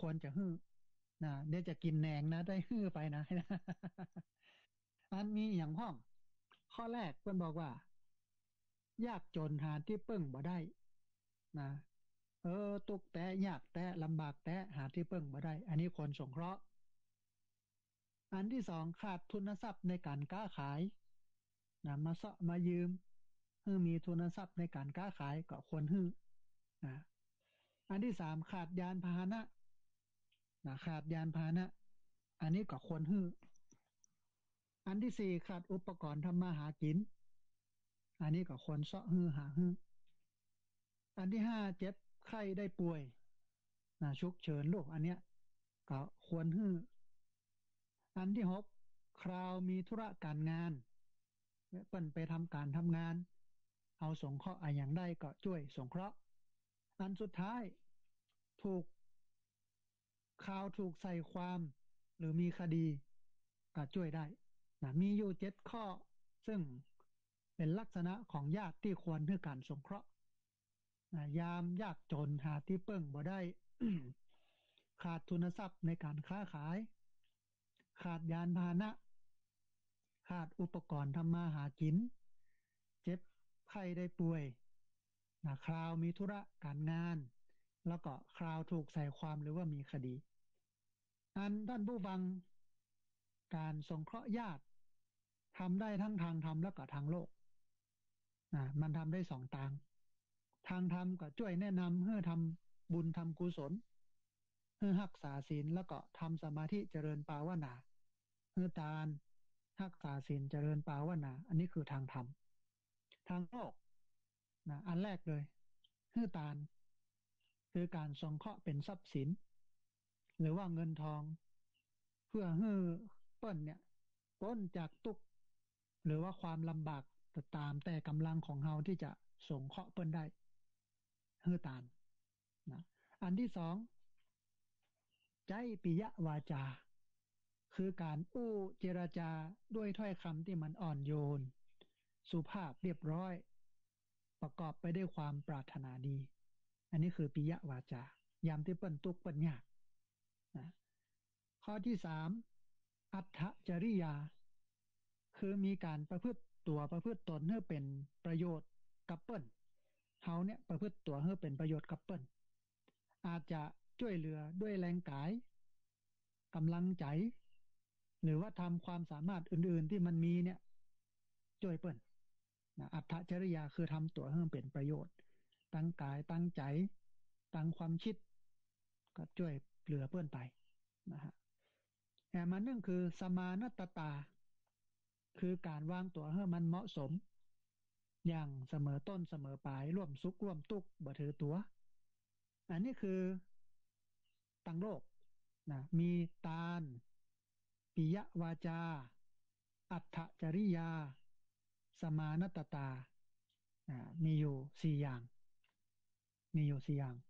ควรจะฮื้อนะเดี๋ยวจะกินแหนงนะได้ฮื้อไปนะอันมีอย่างพ้องข้อแรกเพื่อนบอกว่ายากจนหาที่พึ่งบ่ได้นะตุกแต่ยากแต่ลำบากแต่หาที่พึ่งบ่ได้อันนี้คนสงเคราะห์อันที่สองขาดทุนทรัพย์ในการค้าขายนะมาเสาะมายืมฮื้อมีทุนทรัพย์ในการค้าขายก็ควรฮื้อนะอันที่สามขาดยานพาหนะนะขาดยานพาหนะอันนี้ก็ควรฮื้ออันที่สี่ขาดอุปกรณ์ทำมาหากินอันนี้ก็ควรเสาะฮื้อหาฮื้ออันที่ห้าเจ็บไข้ได้ป่วยนะฉุกเฉินโรคอันเนี้ยก็ควรฮื้ออันที่หกคราวมีธุระการงานเปิ้นไปทำการทำงานเอาสงเคราะห์อะไรอย่างได้ก็ช่วยสงเคราะห์อันสุดท้ายถูกข่าวถูกใส่ความหรือมีคดีก็ช่วยได้นะมีอยู่เจ็ดข้อซึ่งเป็นลักษณะของญาติที่ควรให้การสงเคราะห์นะยามยากจนหาที่พึ่งบ่ได้ขาดทุนทรัพย์ในการค้าขายขาดยานพาหนะขาดอุปกรณ์ทำมาหากินเจ็บไข้ได้ป่วยนะคราวมีธุระการงานแล้วก็คราวถูกใส่ความหรือว่ามีคดีอันท่านผู้ฟังการสงเคราะห์ญาติทำได้ทั้งทางธรรมและก็ทางโลกมันทำได้สองทางทางธรรมก็ช่วยแนะนำให้ทำบุญทำกุศลให้รักษาศีลแล้วก็ทำสมาธิเจริญภาวนาให้ทานรักษาศีลเจริญภาวนาอันนี้คือทางธรรมทางโลกอันแรกเลยให้ทานคือการสงเคราะห์เป็นทรัพย์สินหรือว่าเงินทองเพื่อให้เปิ้นเนี่ยพ้นจากทุกข์หรือว่าความลำบากตามแต่กำลังของเราที่จะสงเคราะห์เปิ้นได้ให้ทานนะอันที่สองใจปิยวาจาคือการอู้เจรจาด้วยถ้อยคำที่มันอ่อนโยนสุภาพเรียบร้อยประกอบไปด้วยความปรารถนาดีอันนี้คือปิยวาจายามที่เปิ้นทุกข์เปิ้นยากนะข้อที่สามอัตถจริยาคือมีการประพฤติตัวประพฤติตนให้เป็นประโยชน์กับเปิ้นเฮาเนี่ยประพฤติตัวให้เป็นประโยชน์กับเปิ้นอาจจะช่วยเหลือด้วยแรงกายกำลังใจหรือว่าทำความสามารถอื่นๆที่มันมีเนี่ยช่วยเปิ้นอัตถจริยาคือทำตัวให้มันเป็นประโยชน์ตั้งกายตั้งใจตั้งความคิดก็ช่วยเหลือเปิ้นไปนะฮะแต่มันนั่นคือสมานตตาคือการวางตัวให้มันเหมาะสมอย่างเสมอต้นเสมอปลายร่วมสุขร่วมทุกข์บ่ถือตัวอันนี้คือตังโลกมีตาลปิยวาจาอัตถจริยาสมานตตามีอยู่สี่อย่างมีอยู่สี่อย่าง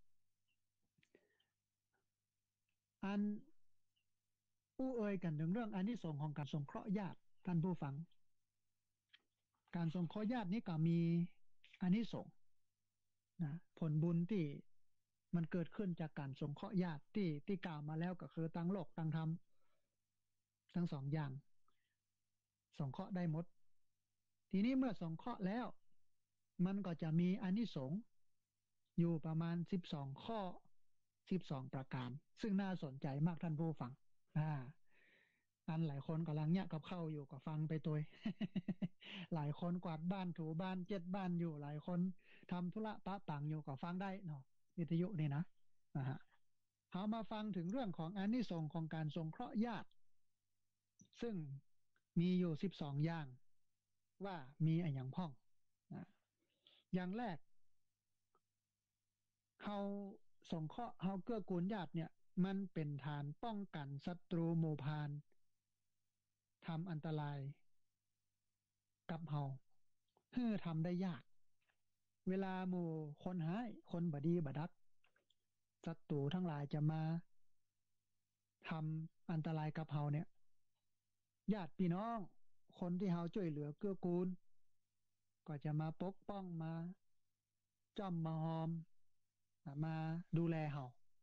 อันผู้เอ่ยกันถึงเรื่องอานิสงส์ของการสงเคราะห์ญาติท่านผู้ฟังการสงเคราะห์ญาตินี้ก็มีอานิสงส์ผลบุญที่มันเกิดขึ้นจากการสงเคราะห์ญาติที่กล่าวมาแล้วก็คือตั้งโลกตั้งธรรมทั้งสองอย่างสงเคราะห์ได้หมดทีนี้เมื่อสงเคราะห์แล้วมันก็จะมีอานิสงส์อยู่ประมาณ12ข้อ12ประการซึ่งน่าสนใจมากท่านผู้ฟังอ่าอันหลายคนกำลังเนี่ยกับเข้าอยู่ก็ฟังไปตัวหลายคนกวาดบ้านถูบ้านเจ็ดบ้านอยู่หลายคนทำธุระปะปังอยู่ก็ฟังได้เนาะวิทยุนี่นะฮะเอามาฟังถึงเรื่องของอานิสงส์ของการสงเคราะห์ญาติซึ่งมีอยู่12อย่างว่ามีอะไรอย่างพ้องนะอย่างแรกเฮาสงเคราะห์เฮาเกื้อกูลญาติเนี่ยมันเป็นฐานป้องกันศัตรูหมู่พาลทำอันตรายกับเฮาเพื่อทำได้ยากเวลาหมู่คนหายคนบดีบดักศัตรูทั้งหลายจะมาทำอันตรายกับเฮาเนี่ยญาติพี่น้องคนที่เฮาช่วยเหลือเกื้อกูลก็จะมาปกป้องมาจ้อมมาหอมมาดูแลเฮา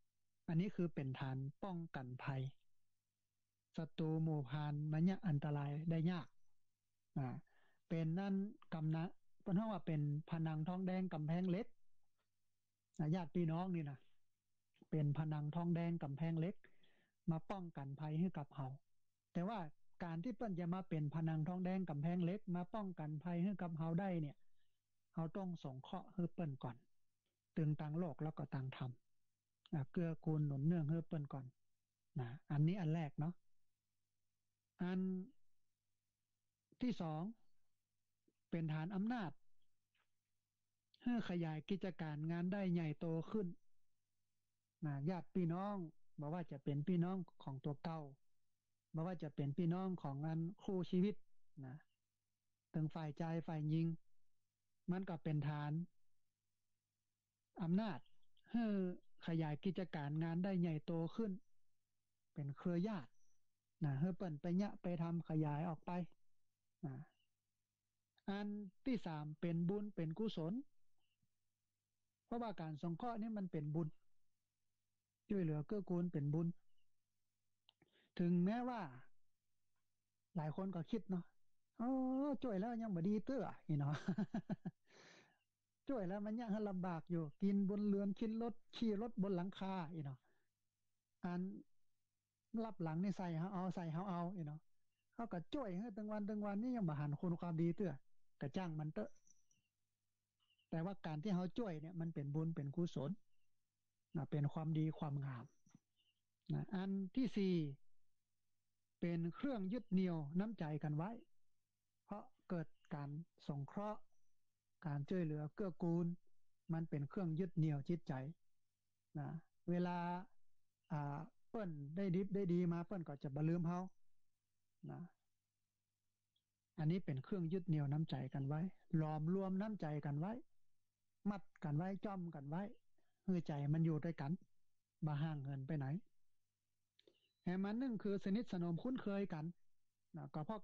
อันนี้คือเป็นฐานป้องกันภัยศัตรูหมู่พานมันเนี่ยอันตรายได้ยากอ่าเป็นนั่นกำนะเพราะว่าเป็นผนังทองแดงกำแพงเหล็กญาติพี่น้องนี่นะเป็นผนังทองแดงกำแพงเหล็กมาป้องกันภัยให้กับเฮาแต่ว่าการที่เปิ้นจะมาเป็นผนังทองแดงกำแพงเหล็กมาป้องกันภัยให้กับเฮาได้เนี่ยเฮาต้องสงเคราะห์ให้เปิ้นก่อนตึงตังโลกแล้วก็ตังธรรมเกื้อกูลหนุนเนื่องให้เปิ้นก่อนนะอันนี้อันแรกเนาะอันที่สองเป็นฐานอำนาจให้ขยายกิจการงานได้ใหญ่โตขึ้นนะญาติพี่น้องบอกว่าจะเป็นพี่น้องของตัวเก่าบอกว่าจะเป็นพี่น้องของงานคู่ชีวิตนะถึงฝ่ายใจฝ่ายยิงมันก็เป็นฐานอำนาจให้ขยายกิจการงานได้ใหญ่โตขึ้นเป็นเครือญาตินะให้เปิ่นไปเนี่ยไปทำขยายออกไปนะอันที่สามเป็นบุญเป็นกุศลเพราะว่าการสงเคราะห์นี่มันเป็นบุญช่วยเหลือเกื้อกูลเป็นบุญถึงแม้ว่าหลายคนก็คิดเนาะโอ้ช่วยแล้วยังบ่ดีเตื้อเนาะช่วยแล้วมันยังลำบากอยู่กินบนเรือนกินรถขี่รถบนหลังคาเนาะอันรับหลังนี่ใส่เฮาเอาใส่เฮาเอาเนาะเขาก็ช่วยให้ตั้งวันนี่ยังบ่หันคุณความดีเตื้อกระจ้างมันเตอะแต่ว่าการที่เขาช่วยเนี่ยมันเป็นบุญเป็นกุศลนะเป็นความดีความงามนะอันที่สี่เป็นเครื่องยึดเหนี่ยวน้ำใจกันไว้เพราะเกิดการสงเคราะห์การช่วยเหลือเกื้อกูลมันเป็นเครื่องยึดเหนี่ยวจิตใจนะเวลาอ่าเปิ้นได้ดิบได้ดีมาเปิ้นก็จะบ่ลืมเฮานะอันนี้เป็นเครื่องยึดเหนี่ยวน้ำใจกันไว้หลอมรวมน้ำใจกันไว้มัดกันไว้จ้อมกันไว้เพื่อใจมันอยู่ด้วยกันบ่ห่างเหินไปไหนแห่มันหนึ่งคือสนิทสนมคุ้นเคยกันนะก็เพราะ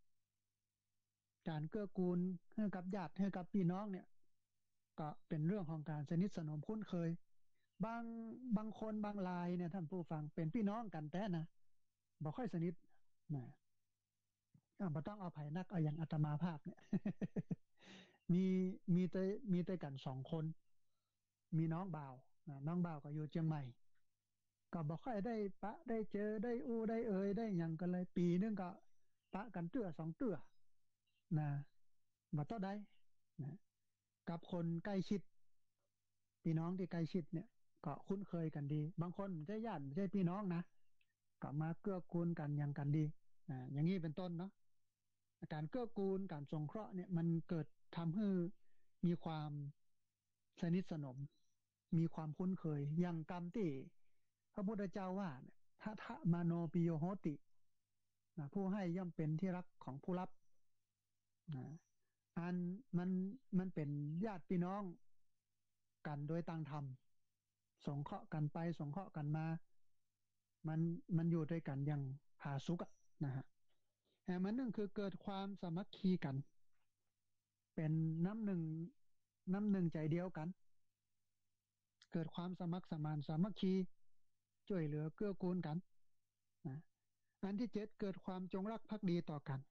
การเกื้อกูลให้กับญาติให้กับพี่น้องเนี่ยก็เป็นเรื่องของการสนิทสนมคุ้นเคยบางบางคนบางรายเนี่ยท่านผู้ฟังเป็นพี่น้องกันแต่นะบ่ค่อยสนิทนะบ่ต้องเอาไผ่นักเอาอย่างอาตมาภาพเนี่ยมีมีแต่มีแต่กันสองคนมีน้องบ่าวนะน้องบ่าวก็อยู่เชียงใหม่ก็บ่ค่อยได้ปะได้เจอได้อู้ได้เอ่ยได้หยังกันเลยปีนึงก็ปะกันเตื้อสองเตื้อนะบ่ต่อได้นะกับคนใกล้ชิดพี่น้องที่ใกล้ชิดเนี่ยก็คุ้นเคยกันดีบางคนไม่ใช่ญาติไม่ใช่พี่น้องนะก็มาเกื้อกูลกันอย่างกันดีอย่างนี้เป็นต้นเนาะการเกื้อกูลการสงเคราะห์เนี่ยมันเกิดทำให้มีความสนิทสนมมีความคุ้นเคยอย่างกรรมที่พระพุทธเจ้าว่าเนี่ยทะมาโนปิโยโหติผู้ให้ย่อมเป็นที่รักของผู้รับนะอันมันเป็นญาติพี่น้องกันโดยต่างธรรมสงเคราะห์กันไปสงเคราะห์กันมามันมันอยู่ด้วยกันอย่างผาสุกนะฮะแต่มันหนึ่งคือเกิดความสามัคคีกันเป็นน้ำหนึ่งใจเดียวกันเกิดความสมัครสมานสามัคคีช่วยเหลือเกื้อกูลกันนะอันที่เจ็ดเกิดความจงรักภักดีต่อกัน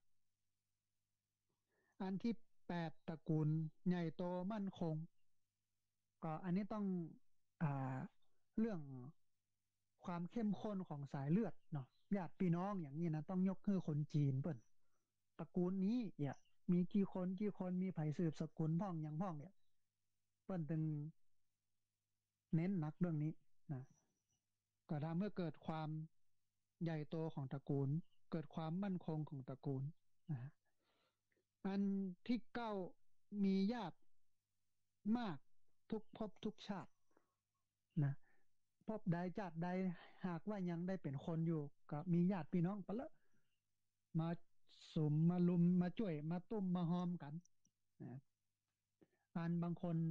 อันที่แปดตระกูลใหญ่โตมั่นคงก็อันนี้ต้องอ่าเรื่องความเข้มข้นของสายเลือดเนาะญาติพี่น้องอย่างนี้นะต้องยกให้คนจีนเปิ่นตระกูลนี้เนี่ยมีกี่คนมีไผสืบสกุลพ่องอย่างพ่องเนี่ยเปิ้นตึงเน้นหนักเรื่องนี้นะก็ทำให้เกิดความใหญ่โตของตระกูลเกิดความมั่นคงของตระกูลนะฮะอันที่เก้ามีญาติมากทุกภพทุกชาตินะภพใดชาติใดหากว่ายังได้เป็นคนอยู่ก็มีญาติพี่น้องปะละมาสุมมาลุมมาช่วยมาตุ้มมาหอมกันนะอันบางคน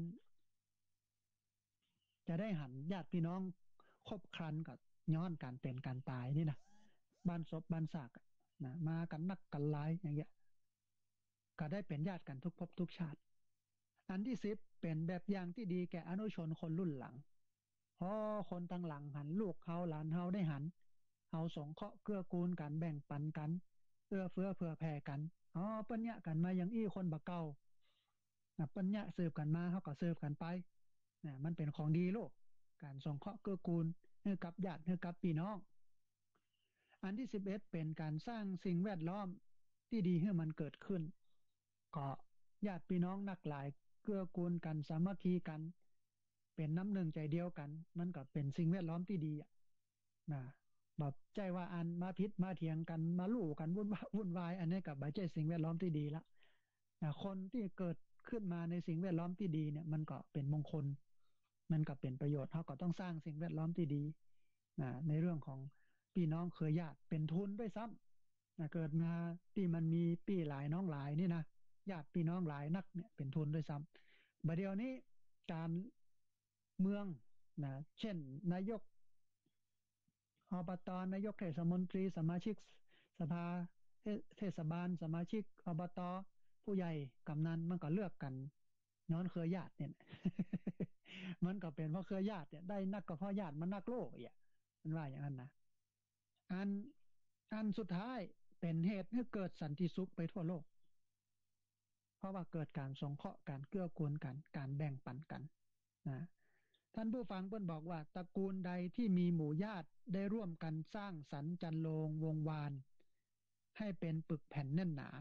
จะได้หันญาติพี่น้องคบครันกับย้อนการเป็นการตายนี่นะบ้านศพบ้านซากนะมากันนักกันหลายอย่างเงี้ยก็ได้เป็นญาติกันทุกภพทุกชาติอันที่สิบเป็นแบบอย่างที่ดีแก่อนุชนคนรุ่นหลังพอคนตั้งหลังหันลูกเขาหลานเฮาได้หันเฮาสงเคราะห์เกื้อกูลกันแบ่งปันกันเอื้อเฟื้อเผื่อแผ่กันอ๋อปัญญากันมาอย่างอี้คนบักเก่าปัญญาสืบกันมาเฮาก็สืบกันไปนะมันเป็นของดีโลกการสงเคราะห์เกื้อกูลให้กับญาติให้กับพี่น้องอันที่11เป็นการสร้างสิ่งแวดล้อมที่ดีให้มันเกิดขึ้นก็ญาติพี่น้องนักหลายเกื้อกูลกันสามัคคีกันเป็นน้ำหนึ่งใจเดียวกันมันก็เป็นสิ่งแวดล้อมที่ดีอะนะแบบใจว่าอันมาพิษมาเถียงกันมาลู่กันวุ่นวายอันนี้กับใบใจสิ่งแวดล้อมที่ดีละนะคนที่เกิดขึ้นมาในสิ่งแวดล้อมที่ดีเนี่ยมันก็เป็นมงคลมันก็เป็นประโยชน์เขาก็ต้องสร้างสิ่งแวดล้อมที่ดีนะในเรื่องของพี่น้องเครือญาติเป็นทุนด้วยซ้ำนะเกิดมาที่มันมีพี่หลายน้องหลายนี่นะญาติพี่น้องหลายนักเนี่ยเป็นทุนด้วยซ้ำบัดเดี๋ยวนี้การเมืองนะเช่นนายกอบตนายกเทศมนตรีสมาชิกสภาเทศบาลสมาชิกอบตผู้ใหญ่กำนันมันก็เลือกกันย้อนเครือญาติเนี่ยมันก็เป็นเพราะเครือญาติเนี่ยได้นักก็เพราะญาติมันนักโลกอ่ะมันว่าอย่างนั้นนะอันอันสุดท้ายเป็นเหตุให้เกิดสันติสุขไปทั่วโลกเพราะว่าเกิดการสงเคราะห์การเกื้อกูลกันการแบ่งปันกันนะท่านผู้ฟังเพิ่นบอกว่าตระกูลใดที่มีหมู่ญาติได้ร่วมกันสร้างสรรค์จันโลงวงวานให้เป็นปึกแผ่นแน่นหนา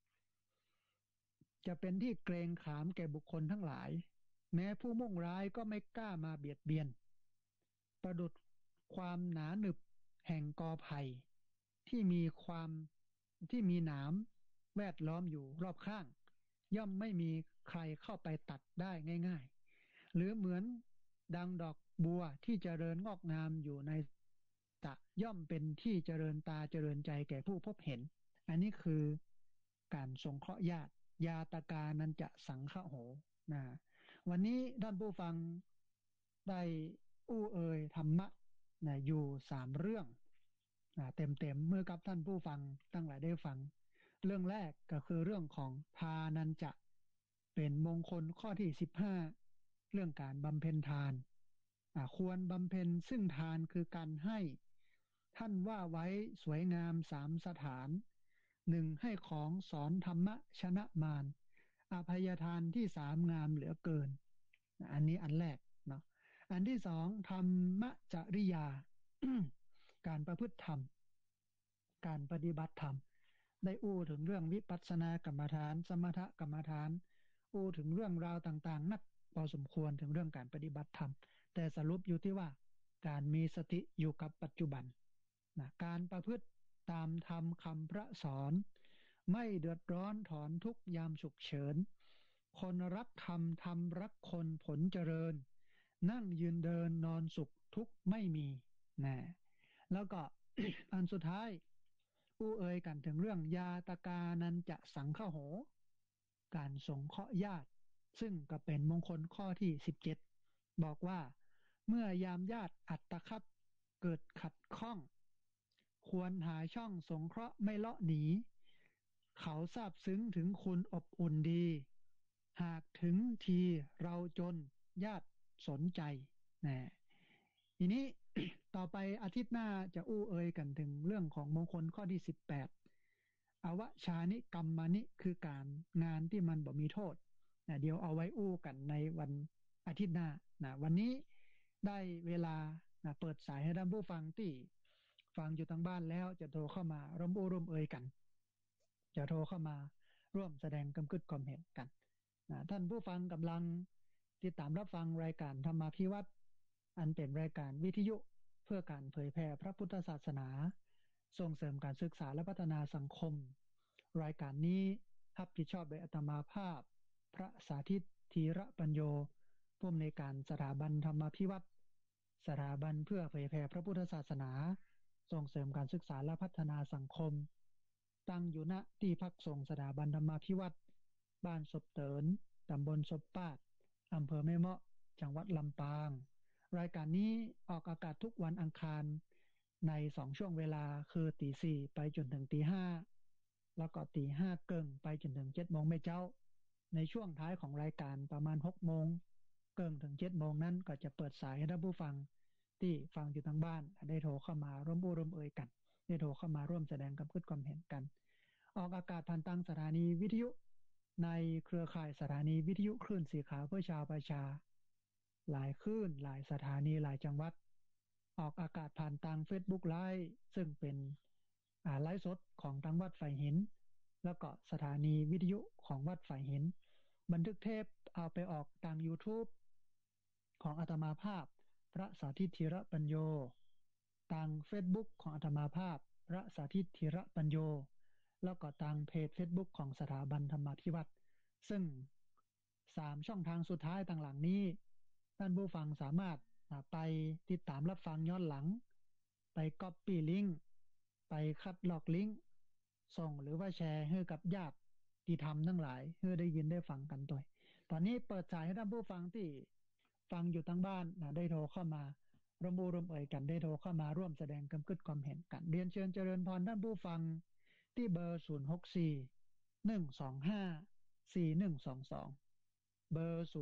จะเป็นที่เกรงขามแก่บุคคลทั้งหลายแม้ผู้มุ่งร้ายก็ไม่กล้ามาเบียดเบียนประดุจความหนาหนึบแห่งกอไผ่ที่มีความที่มีหนามแวดล้อมอยู่รอบข้างย่อมไม่มีใครเข้าไปตัดได้ง่ายๆหรือเหมือนดังดอกบัวที่เจริญงอกงามอยู่ในตะย่อมเป็นที่เจริญตาเจริญใจแก่ผู้พบเห็นอันนี้คือการสงเคราะห์ญาติยาตกานันจะสังฆโหนะวันนี้ท่านผู้ฟังได้อู้เอ่ยธรรมะนะอยู่3 เรื่องเต็มเมื่อกับท่านผู้ฟังตั้งหลายได้ฟังเรื่องแรกก็คือเรื่องของทานันจะเป็นมงคลข้อที่15เรื่องการบำเพ็ญทานควรบำเพ็ญซึ่งทานคือการให้ท่านว่าไว้สวยงาม3 สถาน1ให้ของสอนธรรมะชนะมารอภัยทานที่3งามเหลือเกินอันนี้อันแรกเนาะอันที่2ธรรมจริยา การประพฤติธรรมการปฏิบัติธรรมได้อู้ถึงเรื่องวิปัสสนากรรมฐานสมถกรรมฐานอู้ถึงเรื่องราวต่างๆนักพอสมควรถึงเรื่องการปฏิบัติธรรมแต่สรุปอยู่ที่ว่าการมีสติอยู่กับปัจจุบันนะการประพฤติตามธรรมคำพระสอนไม่เดือดร้อนถอนทุกยามฉุกเฉินคนรักธรรมธรรมรักคนผลเจริญนั่งยืนเดินนอนสุขทุกไม่มีนะแล้วก็ อันสุดท้ายอู้เอ่ยกันถึงเรื่องยาตกานันจะสังฆโหการสงเคราะห์ญาติซึ่งก็เป็นมงคลข้อที่17บอกว่าเมื่อยามญาติอัตคัดเกิดขัดข้องควรหาช่องสงเคราะห์ไม่เลาะหนีเขาซาบซึ้งถึงคุณอบอุ่นดีหากถึงทีเราจนญาติสนใจนะทีนี้ ต่อไปอาทิตย์หน้าจะอู้เอ่ยกันถึงเรื่องของมงคลข้อที่18อวชานิกรรมานิคือการงานที่มันบ่มีโทษนะเดี๋ยวเอาไว้อู้กันในวันอาทิตย์หน้านะวันนี้ได้เวลานะเปิดสายให้ท่านผู้ฟังที่ฟังอยู่ทางบ้านแล้วจะโทรเข้ามาร่วมอู้ร่วมเอ่ยกันจะโทรเข้ามาร่วมแสดงความคิดความเห็นกันนะท่านผู้ฟังกำลังติดตามรับฟังรายการธรรมาภิวัตน์อันเป็นรายการวิทยุเพื่อการเผยแผ่พระพุทธศาสนาส่งเสริมการศึกษาและพัฒนาสังคมรายการนี้รับผิดชอบโดยอาตมาภาพพระสาธิตธีระปัญโยผู้อำนวยการสถาบันธรรมาภิวัตน์สถาบันเพื่อเผยแผ่พระพุทธศาสนาส่งเสริมการศึกษาและพัฒนาสังคมตั้งอยู่ณที่พักส่งสถาบันธรรมาภิวัตน์บ้านศพเตินตำบลศพปาดอำเภอแม่เมาะจังหวัดลำปางรายการนี้ออกอากาศทุกวันอังคารใน2 ช่วงเวลาคือตี 4ไปจนถึงตี 5แล้วก็ตี 5เกิงไปจนถึง7 โมงแม่เจ้าในช่วงท้ายของรายการประมาณ6 โมงเกินถึง7 โมงนั้นก็จะเปิดสายให้ท่านผู้ฟังที่ฟังอยู่ทางบ้านได้โทรเข้ามาร่วมบูร่วมเอ่ยกันได้โทรเข้ามาร่วมแสดงความคิดความเห็นกันออกอากาศผ่านทางสถานีวิทยุในเครือข่ายสถานีวิทยุคลื่นสีขาวเพื่อชาวประชาหลายคลื่นหลายสถานีหลายจังหวัดออกอากาศผ่านทาง Facebook Live ซึ่งเป็นไลฟ์สดของทางวัดฝ่ายหินแล้วก็สถานีวิทยุของวัดฝ่ายหินบันทึกเทปเอาไปออกทาง YouTube ของอาตมาภาพพระสาธิตธีระปัญโยทาง Facebook ของอาตมาภาพพระสาธิตธีระปัญโยแล้วก็ทางเพจ Facebook ของสถาบันธรรมาภิวัตรซึ่ง3 ช่องทางสุดท้ายต่างหลังนี้ท่านผู้ฟังสามารถไปติดตามรับฟังย้อนหลังไปก๊อปปี้ลิงก์ไปคัดลอกลิงก์ส่งหรือว่าแชร์ให้กับญาติที่ทำทั้งหลายให้ได้ยินได้ฟังกันตัวตอนนี้เปิดสายให้ท่านผู้ฟังที่ฟังอยู่ทั้งบ้านได้โทรเข้ามาร่วมบูร่วมเอ่ยกันได้โทรเข้ามาร่วมแสดงความคิดความเห็นกันเรียนเชิญเจริญพรท่านผู้ฟังที่เบอร์064 125 4122เบอร์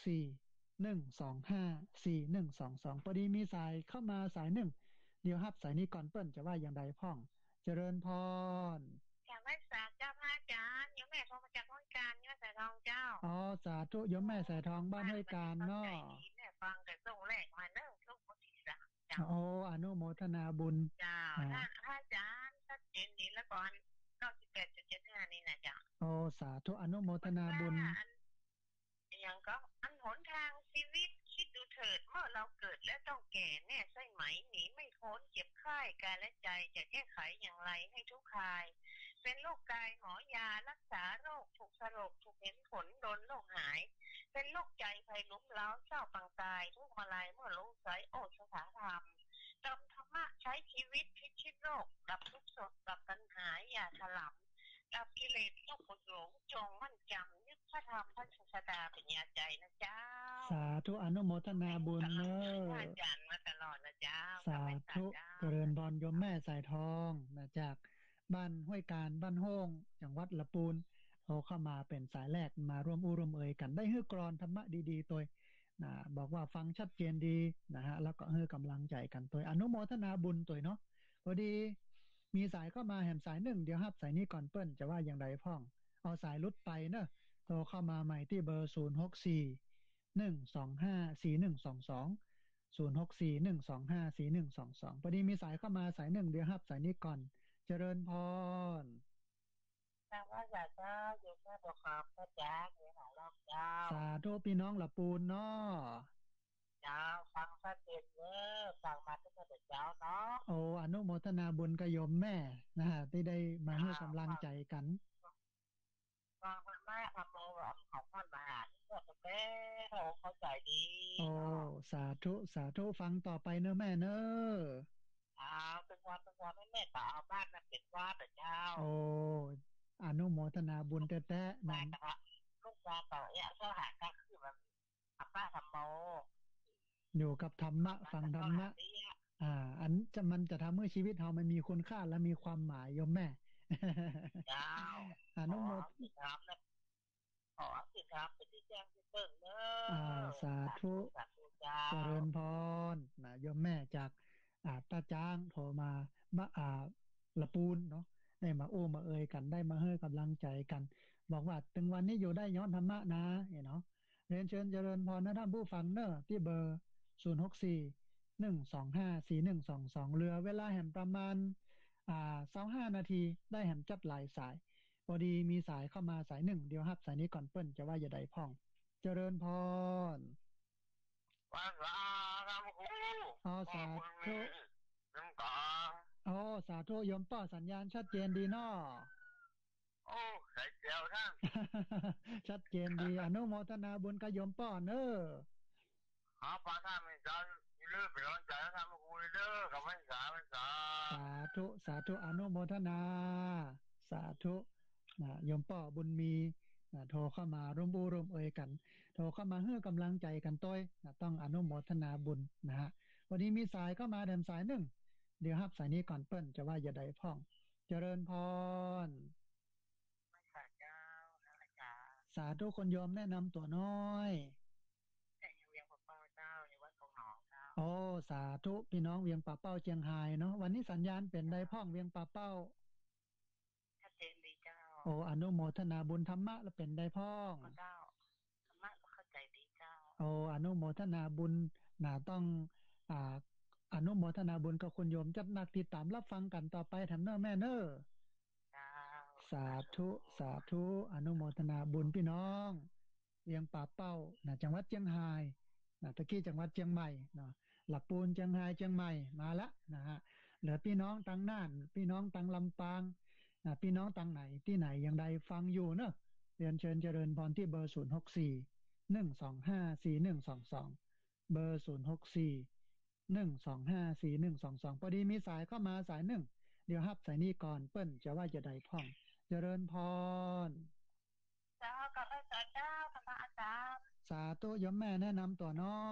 064 125 4122พอดีมีสายเข้ามาสายหนึ่งเดี๋ยวรับสายนี้ก่อนเปิ้นจะว่าอย่างไรพ่องเจริญพรจากแม่สาเจ้าพระอาจารย์โยมแม่โทรมาจากห้วยการโยมแม่สายทองเจ้าอ๋อสาธุโยมแม่สายทองบ้านห้วยการเนาะแม่ฟังแต่ส่งแรกมาเนิ่งลูกมุทิสาเจ้าโอ้อนุโมทนาบุญเจ้าถ้าอาจารย์ชัดเจนดีแล้วก่อน98.75นี่นะเจ้าโอ้สาธุอนุโมทนาบุญอย่างก็อันหนทางชีวิตคิดดูเถิดเมื่อเราเกิดและต้องแก่แน่ใช่ไหมหนีไม่พ้นเจ็บไข้กายและใจจะแก้ไขอย่างไรให้ทุกข์คลายเป็นโรคกายหมอยารักษาโรคถูกสลบถูกเห็นผลโดนโรคหายเป็นโรคใจภัยลุ้มเล้าเศร้าปังตายทุกมาลัยเมื่อรู้ใจโอสถาธรรมจำธรรมะใช้ชีวิตพิชิตโรคดับทุกข์สดดับปัญหาอย่าถลำดับกิเลสทุกข์หลงจงมั่นจำยึดพระธรรมพระศาสดาเป็นยาใจนะเจ้าสาธุอนุโมทนาบุญเนออาจารย์มาตลอดนะเจ้าสาธุเจริญพรโยมแม่สายทองนะจากบ้านห้วยการบ้านโฮ่งจังหวัดละปูนโทรเข้ามาเป็นสายแรกมาร่วมร่วมเอ่ยกันได้ฮื้อกรอนธรรมะดีๆตัวนะบอกว่าฟังชัดเจนดีนะฮะแล้วก็ฮื้อกำลังใจกันตัวอนุโมทนาบุญตัวเนาะพอดีมีสายเข้ามาแหมสายหนึ่งเดี๋ยวรับสายนี้ก่อนเปิ้นจะว่าอย่างไรพ่องเอาสายลุดไปเนอะโทรเข้ามาใหม่ที่เบอร์064 125 4122064 125 4122พอดีมีสายเข้ามาสายหนึ่งเดี๋ยวรับสายนี้ก่อนเจริญพรแต่ว่าอยากจะอยู่แค่ตัวขอบพระเจ้าเนื้อหาลอกเจ้าสาธุพี่น้องละปูนเนาะเจ้าฟังพระเจ้าเนอะฟังมาตั้งแต่เจ้าเนาะโอ้อนุโมทนาบุญกโยมแม่นะฮะที่ได้มาให้กำลังใจกันฟังมันมากทำโมของท่านมาก็จะแม่เขาเข้าใจดีโอ้สาธุสาธุฟังต่อไปเนอะแม่เนอะเป็นวันไม่แม่ต่อเอาบ้านมาเป็นว่าแต่เจ้าโอ้อนุโมทนาบุญแท้ๆนั้นลูกมาต่อเนี่ยก็หาก็คือมันทำบ้าทำโมอยู่กับธรรมะฟังธรรมะอันมันจะทำให้ชีวิตเรามันมีคุณค่าและมีความหมายโยมแม่เจ้าอนุโมทนาขอสิครับเป็นที่แจ้งที่เปิดเนอะสาธุเจริญพรนะโยมแม่จากตาจ้างโทรมาละปูนเนาะได้มาโอ้มาเอ่ยกันได้มาให้กำลังใจกันบอกว่าถึงวันนี้อยู่ได้ย้อนธรรมะนะเนาะเรียนเชิญเจริญพรนะท่านผู้ฟังเนอะที่เบอร์064 125 4122เรือเวลาแห่งประมาณ25 นาทีได้แห่งจัดหลายสายพอดีมีสายเข้ามาสายหนึ่งเดี๋ยวรับสายนี้ก่อนเปิ้นจะว่าอย่าใดพ่องเจริญพรภาษาทำคูสาธุน้ำตาสาธุโยมป้อสัญญาณชัดเจนดีเนาะโอ้ใส่เจียวท่านชัดเจนดีอนุโมทนาบุญกับโยมป้อเนอะพระท่านไม่จันเลือกไปร้อนใจแล้วทำคูเด้อกับไม่สาสาธุสาธุอนุโมทนาสาธุโยมป้อบุญมีโทรเข้ามาร่วมบูร่วมเอ่ยกันโทรเข้ามาให้กำลังใจกันต้อยต้องอนุโมทนาบุญนะฮะวันนี้มีสายเข้ามาเดินสายหนึ่งเดี๋ยวรับสายนี้ก่อนเปิ้นจะว่าอย่าใดพ่องเจริญพรไม่ขาดเจ้าอาจารย์สาธุคนโยมแนะนำตัวน้อยแต่อยู่โอ้สาธุพี่น้องเวียงป่าเป้าเจียงไฮ้เนาะวันนี้สัญญาณเป็นไดพ้องเวียงป่าเป้าชัดเจนดีเจ้าโอ้อนุโมทนาบุญธรรมะแล้วเป็นไดพ้องก็เจ้าธรรมะก็เข้าใจดีเจ้าโอ้อนุโมทนาบุญน่าต้องอ่าอนุโมทนาบุญกับคุณโยมจัดหนักติดตามรับฟังกันต่อไปแถมเนอแม่เนอเจ้าสาสาธุธุสาธุอนุโมทนาบุญพี่น้องเวียงป่าเป้านะจังหวัดเชียงรายนะตะกี้จังหวัดเชียงใหม่เนาะหลับปูนเชียงรายเชียงใหม่มาละนะฮะเหลือพี่น้องตังน่านพี่น้องตังลำปางนะพี่น้องตังไหนที่ไหนอย่างใดฟังอยู่เนอะเรียนเชิญเจริญพรที่เบอร์0641254122เบอร์0641254122พอดีมีสายเข้ามาสายหนึ่งเดี๋ยวฮับสายนี้ก่อนเปิ้นจะว่าจะได้พ่องเจริญพรเจ้ากับพระเจ้าธรรมอาจารย์สาธุยมแม่แนะนำตัวน้อย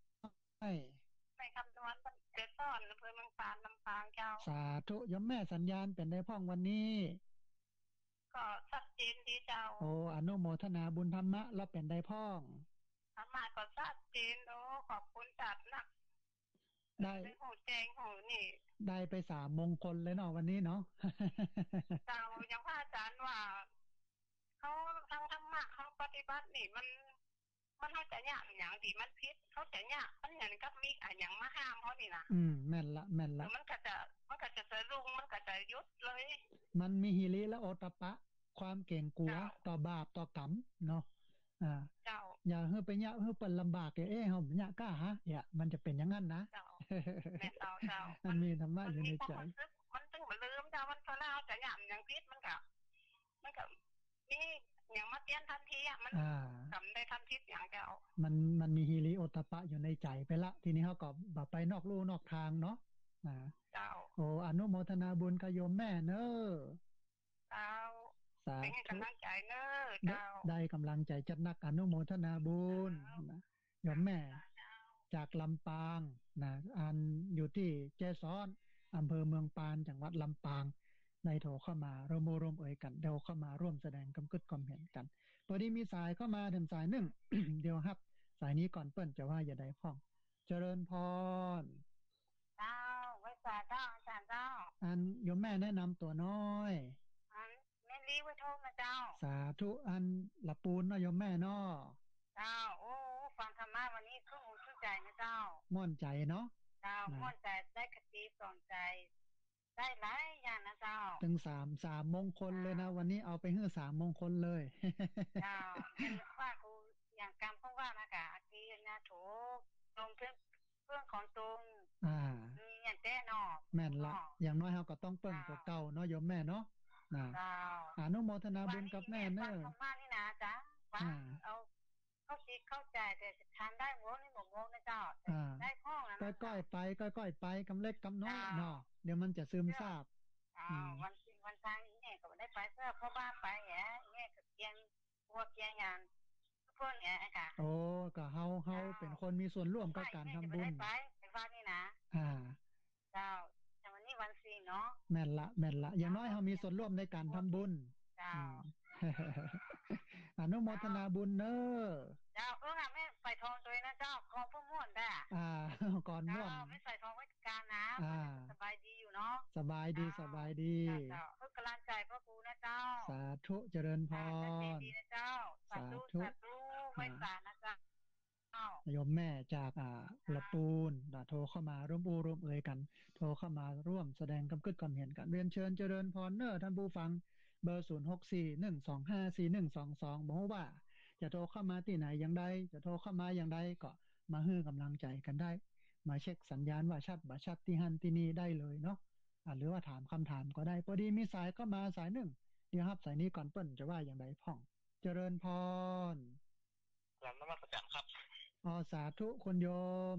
ในคำนวณมันเกิดต้อนอำเภอเมืองปานลำปางเจ้าสาธุยมแม่สัญญาณเป็นได้พ่องวันนี้ก็ชัดเจนดีเจ้าโอ้อนุโมทนาบุญธรรมะเราเป็นได้พ่องธรรมะก็ชัดเจนโอ้ขอบคุณจัดนักได้ในหูแจงหูนี่ได้ไป3 มงคลเลยเนาะวันนี้เนาะเจ้าอย่างพระอาจารย์ว่าเขาทางธรรมะเขาปฏิบัตินี่มันเขาจะยากอย่างที่มันพิษเขาจะยากมันอย่างกับมีอย่างมาห้ามเขานี่นะแม่นละแม่นละมันก็จะสะรุงมันก็จะยุดเลยมันมีหิริและโอตตัปปะความเก่งกลัวต่อบาปต่อกรรมเนาะอ่าเจ้าอย่าเฮือไปยะเฮือเปิ้นลำบากเฮาบ่ยะกล้าฮะอย่ามันจะเป็นอย่างนั้นนะเจ้าแม่เจ้ามันมีธรรมะอยู่ในใจมันตึงมันลืมเจ้ามันก็แล้วจะยากอย่างพิษมันก็มีอย่างมาเตียนทันทีอ่ะมันทำได้ทันทีอย่างเดียวมันมีฮิริโอตตัปปะอยู่ในใจไปละทีนี้เขาก็แบบไปนอกลู่นอกทางเนาะเจ้าโอ้อนุโมทนาบุญกับโยมแม่เนอเจ้าสาเป็นกำลังใจเนอเจ้าได้กำลังใจจัดนักอนุโมทนาบุญนะโยมแม่จากลำปางนะอันอยู่ที่แจ้ซ้อนอำเภอเมืองปานจังหวัดลำปางได้โทรเข้ามาร่วมร่วมเอ่ยกันเดี๋ยวเข้ามาร่วมแสดงความคิดความเห็นกันพอดีมีสายเข้ามาถึงสายหนึ่ง เดี๋ยวครับสายนี้ก่อนเปิ้นจะว่าอย่าได้พ้องเจริญพรเจ้าไว้สาเจ้าอาจารย์เจ้าอันโยมแม่แนะนำตัวน้อยแม่ลีไว้โทษนะเจ้าสาธุอันละปูนเนาะโยมแม่เนาะเจ้าโอ้ฟังธรรมะวันนี้คือหูชื่นใจนะเจ้าม่วนใจเนาะเจ้าม่วนใจได้คติสอนใจได้หลายอย่างนะเจ้าถึงสามมงคลเลยนะวันนี้เอาไปให้3 มงคลเลยเจ้าเป็นว่ากูอย่างการพูดว่านะกะอากีนะถูกตรงเรื่องของตรงอย่างแจ้นอแม่นละอย่างน้อยเราก็ต้องเปิ้งกว่าเก่าเนาะโยมแม่เนาะอนุโมทนาบุญกับแม่เนอะธรรมะนี่นะจ๊ะฟังเอาเข้าใจแต่ทานได้โง่นี่บ่โง่นะเจ้าได้ข้องนะก้อยๆไปก้อยๆไปกำเล็กกำน้อยเนาะเดี๋ยวมันจะซึมซาบวันทางเนี่ยก็ได้ไปเพื่อพ่อบ้านไปแหละเนี่ยก็เกียงพวกเกียงงานพวกเนี่ยค่ะโอ้ก็เฮาเป็นคนมีส่วนร่วมกับการทำบุญไปว่านี่นะเจ้าแต่วันนี้วันศีลเนาะแม่นละอย่างน้อยเฮามีส่วนร่วมในการทำบุญเจ้าอนุโมทนาบุญเนอเจ้าแม่ใส่ทองตัวนะเจ้าคอผู้ม่วนได้ก่อนม่วนไม่ใส่ทองไว้การนะสบายดีอยู่เนาะสบายดีเพื่อกำลังใจพ่อครูนะเจ้าสาธุเจริญพรดีนะเจ้าสาธุไม่สานะเจ้าโยมแม่จากละปูนโทรเข้ามาร่วมบูร่วมเอ่ยกันโทรเข้ามาร่วมแสดงความคิดความเห็นกันเรียนเชิญเจริญพรเนอท่านผู้ฟังเบอร์0641254122บอกว่าจะโทรเข้ามาที่ไหนอย่างใดจะโทรเข้ามาอย่างใดก็มาให้กำลังใจกันได้มาเช็คสัญญาณว่าชัดบ่ชัดที่หันที่นี่ได้เลยเนาะหรือว่าถามคำถามก็ได้พอดีมีสายก็มาสายหนึ่งเดี๋ยวครับสายนี้ก่อนเปิ้นจะว่าอย่างไรพ่องเจริญพรกลับนมัสการครับสาธุคุณโยม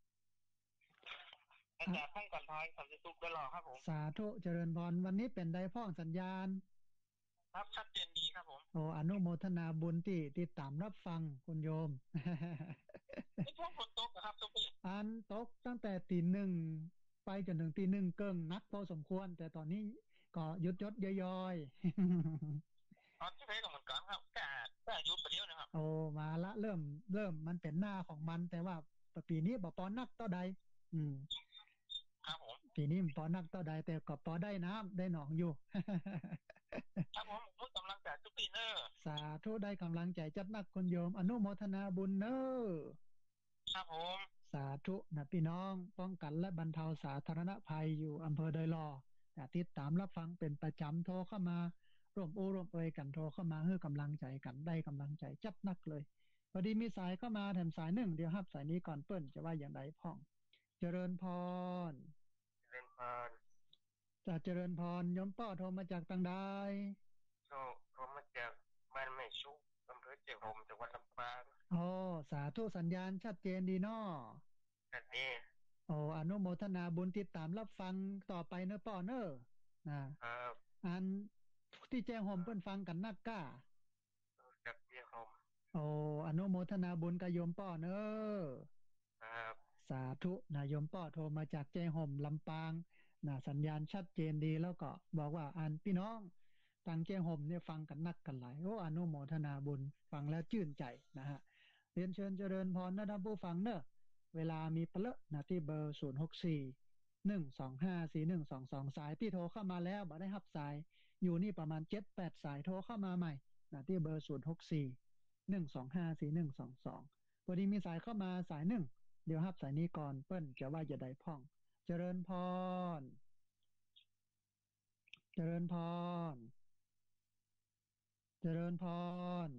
อาจารย์ท่านก่อนทายสัมฤทธิ์สุขได้หรอครับผมสาธุเจริญพรวันนี้เป็นไดพ่องสัญญาณครับชัดเจนดีครับผมอนุโมทนาบุญที่ติดตามรับฟังคุณโยมนี่ช่วงฝนตกนะครับทุกพี่ตกตั้งแต่ตี 1ไปจนถึงตี 1เกิงนักพอสมควรแต่ตอนนี้ก็หยุดย่อยที่เพลก็เหมือนกันครับแต่หยุดไปเดียวนะครับมาละเริ่มมันเป็นหน้าของมันแต่ว่าปปีนี้บ่ปอนักต่อใดอืมครับผมปีนี้มันปอนักต่อใดแต่ก็ปอได้น้ำได้หนองอยู่ครับผมพูดกำลังใจทุกปีเนอร์สาธุได้กำลังใจจัดนักคุณโยมอนุโมทนาบุญเนอครับผมสาธุนะพี่น้องป้องกันและบรรเทาสาธารณภัยอยู่อำเภอดอยหล่อติดตามรับฟังเป็นประจำโทรเข้ามาร่วมโอ้ร่วมเอ่ยกันโทรเข้ามาให้กำลังใจกันได้กำลังใจจัดนักเลยพอดีมีสายเข้ามาแถมสายหนึ่งเดี๋ยวครับสายนี้ก่อนเปิ้นจะว่าอย่างไรพ่องเจริญพรเล่นพรจากเจริญพรโยมป้อโทรมาจากตังใดโชคผมมาจากบ้านแม่ชุกอำเภอเจียงหมจังหวัดลำปางโอ้สาธุสัญญาณชัดเจนดีเนาะแบบนี้โอ้อนุโมทนาบุญติดตามรับฟังต่อไปเนอะป้อเนอะครับอันที่แจ้งโฮมเปิ้นฟังกันนักก้าจากเจียงหมโอ้อนุโมทนาบุญกับโยมป้อเนอะครับสาธุนะโยมป้อโทรมาจากแจ้งโฮมลำปางนะสัญญาณชัดเจนดีแล้วก็บอกว่าอันพี่น้องตังแจ้งโฮมเนี่ยฟังกันนักกันหลายโอ้อนุโมทนาบุญฟังแล้วชื่นใจนะฮะเรียนเชิญเจริญพรนะท่านผู้ฟังเนอะเวลามีเปลอะนะที่เบอร์064 125 4122สายที่โทรเข้ามาแล้วบ่ได้รับสายอยู่นี่ประมาณ7-8สายโทรเข้ามาใหม่นะที่เบอร์064 125 4122พอดีมีสายเข้ามาสายหนึ่งเดี๋ยวรับสายนี้ก่อนเปิ้นจะว่าจะได้พ่องเจริญพรเจริญพรเจริญพร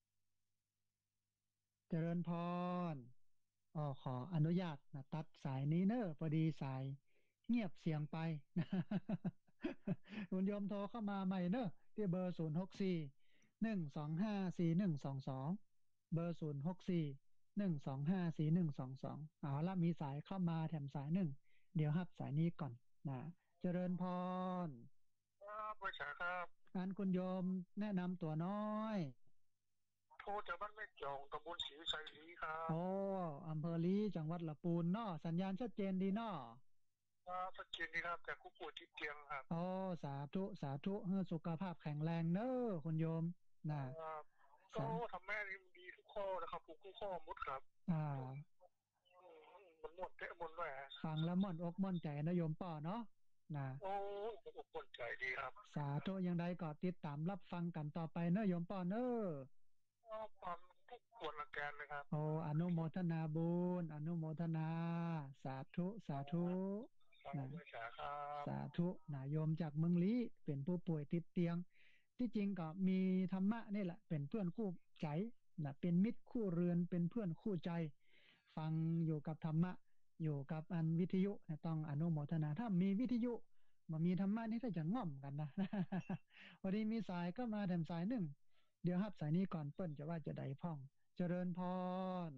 เจริญพรขออนุญาตนะตัดสายนี้เนอะพอดีสายเงียบเสียงไปนะคุณโยมโทรเข้ามาใหม่เนอะที่เบอร์064 125 4122เบอร์064 125 4122เอาละมีสายเข้ามาแถมสายหนึ่งเดี๋ยวรับสายนี้ก่อนนะเจริญพรครับประชาครับอันคุณโยมแนะนำตัวน้อยโทรจากบ้านแม่จองตำบลศรีวิชัยศรีครับโอ้อำเภอลีจังหวัดละปูนเนาะสัญญาณชัดเจนดีเนาะชัดเจนดีครับแต่ผู้ป่วยที่เตียงครับโอ้สาธุสาธุให้สุขภาพแข็งแรงเนอะคุณโยมนะก็ทำแม่ดีทุกข้อนะครับทุกข้อมุดครับอ่ามันหมดเตะหมดเลยฟังแล้วม่อนอกม่อนใจนะโยมป่อเนาะนะโอ้อกคนใจดีครับสาธุยังไดก็ติดตามรับฟังกันต่อไปเนอะโยมป่อเนอะความทุกข์ปวดละแกนเลยครับโอ้อนุโมทนาบุญอนุโมทนาสาธุสาธุนะสาธุนะโยมจากเมืองลี้เป็นผู้ป่วยติดเตียงที่จริงก็มีธรรมะนี่แหละเป็นเพื่อนคู่ใจนะเป็นมิตรคู่เรือนเป็นเพื่อนคู่ใจฟังอยู่กับธรรมะอยู่กับอันวิทยุนะต้องอนุโมทนาถ้ามีวิทยุมามีธรรมะนี่ถ้าจะง่อมกันนะพอดีมีสายก็มาแถมสายหนึ่งเดี๋ยวรับสายนี้ก่อนเปิ้นจะว่าจะได้พ่องเจริญพร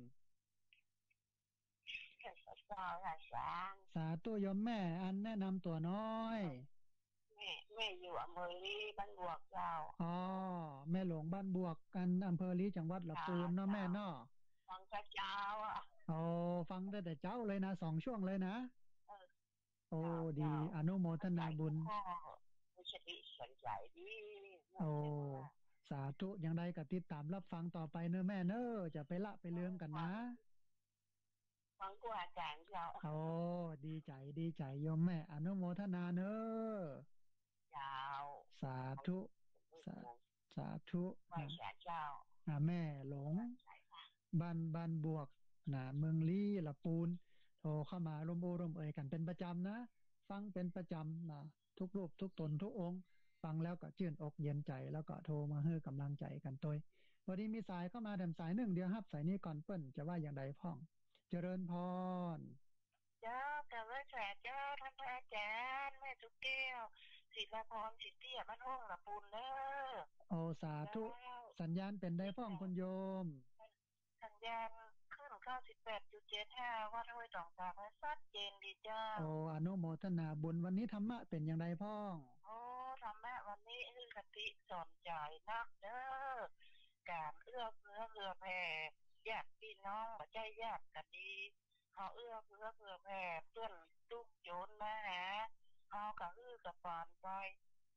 สาธุโยมแม่อันแนะนำตัวน้อยแม่อยู่อำเภอลีบ้านบวกเจ้าอ๋อแม่หลวงบ้านบวกกันอำเภอลีจังหวัดลำพูนเนาะแม่เนาะฟังเจ้าอ่ะโอ้ฟังได้แต่เจ้าเลยนะ2 ช่วงเลยนะโอ้ดีอนุโมทนาบุญมีสติสันใจดีโอ้สาธุยังไดก็ติดตามรับฟังต่อไปเนอะแม่เนอะจะไปละไปเลื่อมกันนะฟังครูอาจารย์เจ้าโอ้ดีใจดีใจโยมแม่อนุโมทนาเนอะเจ้าสาธุสาธุนะเจ้าแม่หลงบ้านบวกนะเมืองลี้ละปูนโทรเข้ามาร่วมโอ้ร่วมเอ่ยกันเป็นประจำนะฟังเป็นประจำนะทุกรูปทุกตนทุกองค์ฟังแล้วก็ชื่นอกเย็นใจแล้วก็โทรมาให้กำลังใจกันตัววันนี้มีสายเข้ามาแถมสายหนึ่งเดียวครับสายนี้ก่อนเปิ้นจะว่าอย่างไรพ่องเจริญพรเจ้าแต่ว่าแฉเจ้าท่านพระอาจารย์แม่ทุกแก้วศิลาพรสิทธิบ้านห้องละปูนเนอโอสาธุสัญญาณเป็นได้พ่องคุณโยมสัญญาณขึ้น98.75วัดห้วยตองตาชัดเจนดีเจ้าโอ้อนุโมทนาบุญวันนี้ธรรมะเป็นอย่างไรพ่องโอ้ธรรมะวันนี้คือคติสอนใจนักเด้อการเอื้อเฟื้อเผื่อแผ่ญาติพี่น้องหัวใจญาติกันดีเขาเอื้อเฟื้อเผื่อแผ่เพื่อนทุกโจรมาหาเขากะฮือกะปานไป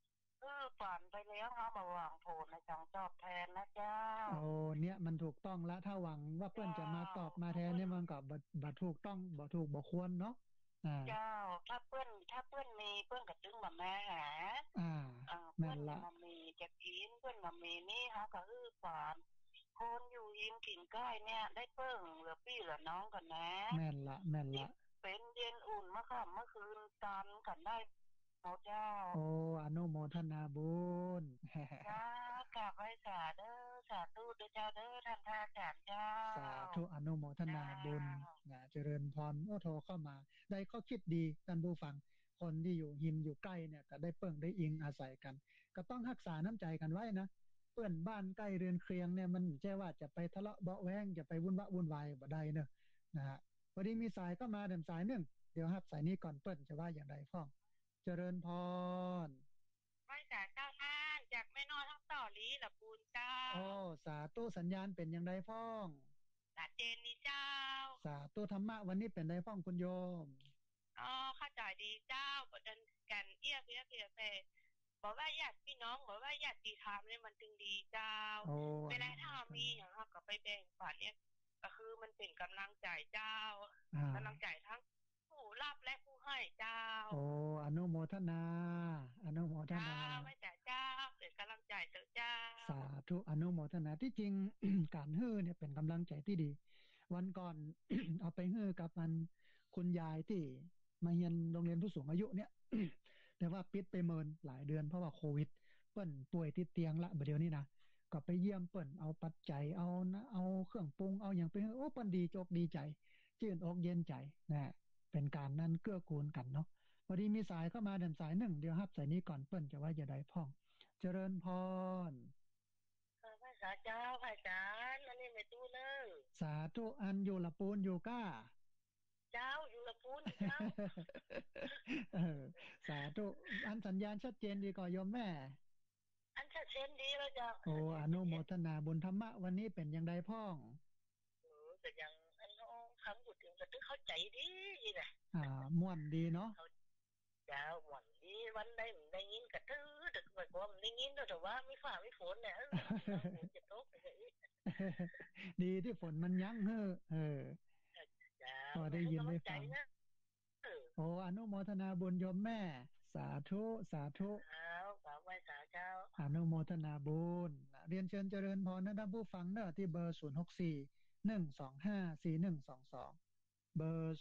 ผ่านไปแล้วเขาบอกหวังผลในจังตอบแทนนะเจ้าโอ้เนี่ยมันถูกต้องละถ้าหวังว่าเปิ้นจะมาตอบมาแทนเนี่ยมันก็บ่ถูกต้องบ่ถูกบ่ควรเนาะเจ้าถ้าเพื่อนมีเพื่อนก็จึงมาแม่หาอ่าแม่เพื่อนนละมามีจะกินเพื่อนมามีนี่เขาก็ผ่านคนอยู่ยิมกินก้อยเนี่ยได้เพิ่งเหลือพี่เหลือน้องกันนะแม่นละแม่นจิละบเป็นเย็นอุ่นเมื่อค่ำเมื่อคืนตามกันได้เจ้าโอ้อนุโมทนาบุญจ้ากราบไหว้สาธุเด้อเจ้าเด้อท่านท่าอาจารย์เจ้าสาธุอนุโมทจ้านาบุญนะเจริญพรโอ้โทรเข้ามาได้ข้อคิดดีท่านผู้ฟังคนที่อยู่หิมอยู่ใกล้เนี่ยก็ได้เปิ่งได้อิงอาศัยกันก็ต้องรักษาน้ำใจกันไว้นะเพื่อนบ้านใกล้เรือนเคียงเนี่ยมันใช่ว่าจะไปทะเลาะเบาะแว้งจะไปวุ่นวายบ่ได้เนอะนะฮะพอดีมีสายก็มาเดิมสายหนึ่งเดี๋ยวครับสายนี้ก่อนเปิ้นจะว่าอย่างไรพ้องเจริญพรไหว้สาเจ้าท่านจากแม่น้อยทั้งต่อลีละปูนเจ้าโอ้สาธุสัญญาณเป็นอย่างไรพ้องสาเจนนี่เจ้าสาธุธรรมะวันนี้เป็นไรพ้องคุณโยมเข้าใจดีเจ้าบดันกันเอียไปบอกว่าญาติพี่น้องบอกว่าญาติธรรมเนี่ยมันจึงดีเจ้าโอ้เวลาถ้ามีอย่างเราก็ไปแบ่งปันเนี่ยก็คือมันเป็นกำลังใจเจ้ากำลังใจทั้งผู้รับและผู้ให้เจ้าโอ้อนุโมทนาอนุโมทเจ้านาไม่แต่เจ้าเป็นกำลังใจเถอะเจ้าสาธุอนุโมทนาที่จริง การฮื้อเนี่ยเป็นกำลังใจที่ดีวันก่อน เอาไปฮื้อกับมันคุณยายที่มาเรียนโรงเรียนผู้สูงอายุเนี่ย แต่ว่าปิดไปเมินหลายเดือนเพราะว่าโควิดเปิ้นป่วยติดเตียงละเดี๋ยวนี้นะก็ไปเยี่ยมเปิ้นเอาปัจจัยเอานะเอาเครื่องปรุงเอาอย่างไปฮื้อโอ้เปิ้นดีจอกดีใจชื่นอกเย็นใจนะเป็นการนั้นเกื้อกูลกันเนาะพอดีมีสายเข้ามาเดินสายหนึ่งเดี๋ยวรับสายนี้ก่อนเปิ้นจะว่าจะได้พ่องเจริญพรพระสาเจ้าพระอาจารย์อันนี้ไม่ตู้เลยสาธุอันอยู่ละปูนอยู่ก้าเจ้าอยู่ละปูนเจ้าเออสาธุอันสัญญาณชัดเจนดีก่อนโยมแม่อันชัดเจนดีแล้วเจ้าโอ้อนุโมทนาบุญธรรมะวันนี้เป็นอย่างไรพ่องแต่ยังอันน้องคำพูดถึงก็ตึกเข้าใจดีนะม่วนดีเนาะเจ้าม่วนดีวันใดมันได้ยินกระทือตึกแบบว่ามันได้ยินแต่ว่าไม่ฝ่าไม่ฝนเนี่ยจะตกดีที่ฝนมันยั้งเออพอได้ยินได้ฟังโอ้อนุโมทนาบุญโยมแม่สาธุสาธุกราบไหว้สาเจ้าอนุโมทนาบุญเรียนเชิญเจริญพรนะท่านผู้ฟังเนอะที่เบอร์0641254122เบอร์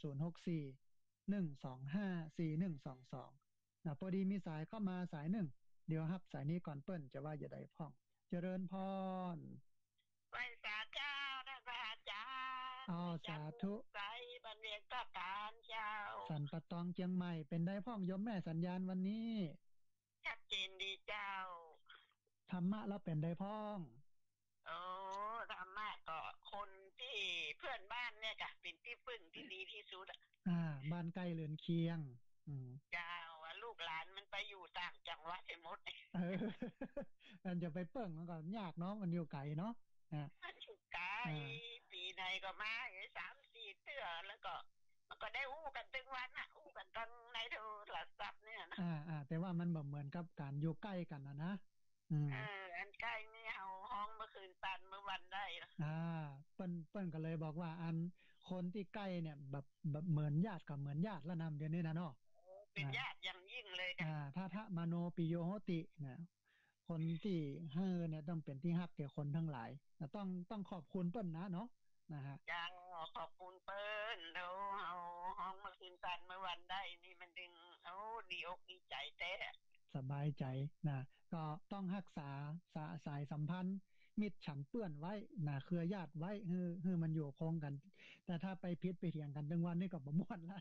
0641254122นะพอดีมีสายเข้ามาสายหนึ่งเดี๋ยวครับสายนี้ก่อนเปิ้นจะว่าอย่าได้พ่องเจริญพรไหว้สาเจ้าท่านพระอาจารย์สาธุใจบรรเวียนประการเจ้าสันปะตองเชียงใหม่เป็นได้พ่องยมแม่สัญญาณวันนี้ชัดเจนดีเจ้าธรรมะแล้วเป็นได้พ่องโอ้ธรรมะก็คนที่เพื่อนบ้านเนี่ยจ้ะเป็นที่พึ่งที่ดีที่สุดบ้านใกล้เรือนเคียงเจ้าลูกหลานมันไปอยู่ต่างจังหวัดหมดมันจะไปเปิ้งมันก็ยากเนาะมันอยู่ไกลเนาะมันอยู่ไกลปีในก็มา3-4 เทื่อแล้วก็มันก็ได้อู้กันตึงวันอู้กันตั้งในโทรศัพท์เนี่ยนะแต่ว่ามันแบบเหมือนกับการอยู่ใกล้กันนะอันใกล้นี่เอาห้องเมื่อคืนตันเมื่อวันได้เปิ้นก็เลยบอกว่าอันคนที่ใกล้เนี่ยแบบเหมือนญาติกับเหมือนญาติแล้วนำเดี๋ยวนี้นะเนาะเป็นญาติอย่างยิ่งเลยนะถ้ามโนปิโยโหตินะคนที่เนี่ยต้องเป็นที่ฮักแก่คนทั้งหลายต้องขอบคุณเปิ้นนะเนาะนะฮะจังขอบคุณเปิ้นเอาห้องเมื่อคืนตันเมื่อวันได้นี่มันดึงดีอกดีใจแท้สบายใจนะก็ต้องรักษาสายสัมพันธ์มิตรฉันเปื้อนไว้นะเครือญาติไว้คือมันอยู่คงกันแต่ถ้าไปพิษไปเถียงกันทั้งวันนี่ก็บ่ม่วนละ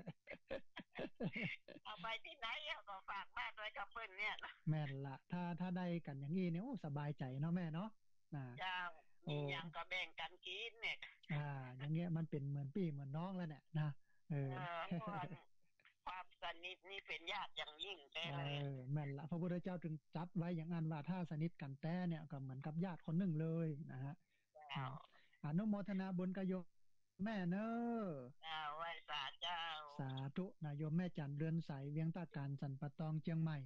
เอาไปที่ไหนก็ฝากบ้านไว้กับเปิ้นเนี่ยแม่นละถ้าได้กันอย่างนี้เนี่ยสบายใจเนาะแม่เนาะจ้ามีอย่างก็แบ่งกันกินเนี่ยอย่างเงี้ยมันเป็นเหมือนพี่เหมือนน้องแล้วเนี่ยนะความสนิทนี่เป็นญาติอย่างยิ่งแต่แม่นละพระพุทธเจ้าจึงจัดไว้อย่างนั้นว่าถ้าสนิทกันแต่เนี่ยก็เหมือนกับญาติคนหนึ่งเลยนะฮะอนุโมทนาบุญกโยมแม่เนอะไหว้สาเจ้าสาธุนายโยมแม่จันเรือนใสเวียงตาการสันปะตองเชียงใหม่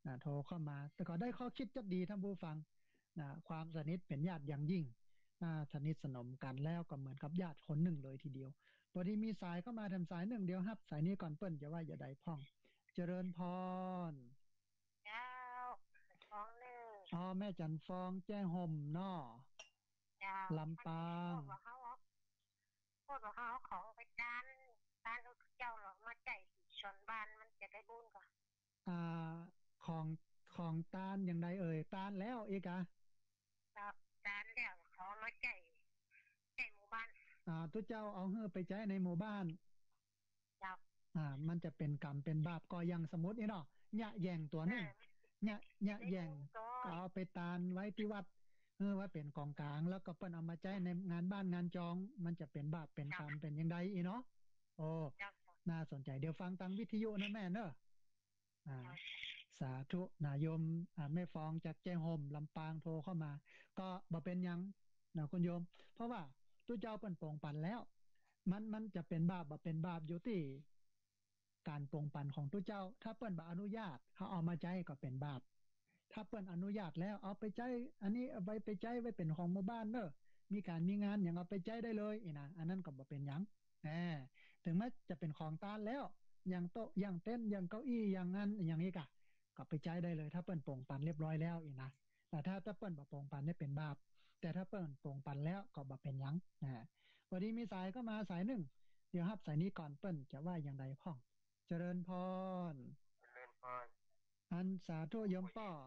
โทรเข้ามาแต่ก็ได้ข้อคิดจะดีท่านผู้ฟังความสนิทเป็นญาติอย่างยิ่งสนิทสนมกันแล้วก็เหมือนกับญาติคนหนึ่งเลยทีเดียวพอดีมีสายเข้ามาทำสายหนึ่งเดียวครับสายนี้ก่อนเปิ้นจะว่าอย่าใดพ่องเจริญพรเจ้าฟ้องหนึ่งแม่จันฟองแจ้ห่มนอเจ้าลำปางพูดว่าเขาของไปด้านเจ้าหรอมาใจชนบ้านมันจะได้บุญก่อนของของตาลอย่างไรเอ่ยตาลแล้วอีกอะด้านแล้วเขามาใจหมู่บ้านทุกเจ้าเอาเฮือไปใจในหมู่บ้านเจ้ามันจะเป็นกรรมเป็นบาปก็ยังสมมตินี่เนาะยะแย่งตัวนึงยะแย่งก็เอาไปตาลไว้ที่วัดว่าเป็นกองกลางแล้วก็เปิ้นเอามาใจในงานบ้านงานจองมันจะเป็นบาปเป็นกรรมเป็นยังไงอีเนาะโอ้น่าสนใจเดี๋ยวฟังทางวิทยุนะแม่เนอะสาธุนายมแม่ฟองจากแจ้ห่มลำปางโทรเข้ามาก็บ่เป็นยังนะคุณโยมเพราะว่าตู้เจ้าเปิ้นปรงปันแล้วมันจะเป็นบาปบ่เป็นบาปอยู่ที่การปรงปันของตู้เจ้าถ้าเปิ้นบ่อนุญาตเขาเอามาใจก็เป็นบาปถ้าเปิ้นอนุญาตแล้วเอาไปใจอันนี้เอาไปใจไว้เป็นของหมู่บ้านเด้อมีการมีงานอย่างเอาไปใจได้เลยอีนะอันนั้นก็บ่เป็นหยังถึงแม้จะเป็นของตาลแล้วอย่างโต๊ะอย่างเต็นท์อย่างเก้าอี้อย่างนั้นอย่างนี้ก็ไปใจได้เลยถ้าเปิ้นปรงปันเรียบร้อยแล้วอีนะแต่ถ้าเปิ้นบ่ปรงปันได้เป็นบาปแต่ถ้าเปิ้นปรงปันแล้วก็บ่เป็นหยังพอดีมีสายก็มาสายหนึ่งเดี๋ยวรับสายนี้ก่อนเปิ้นจะว่าอย่างไรพ่องเจริญพรอันสาธุโยมป้อ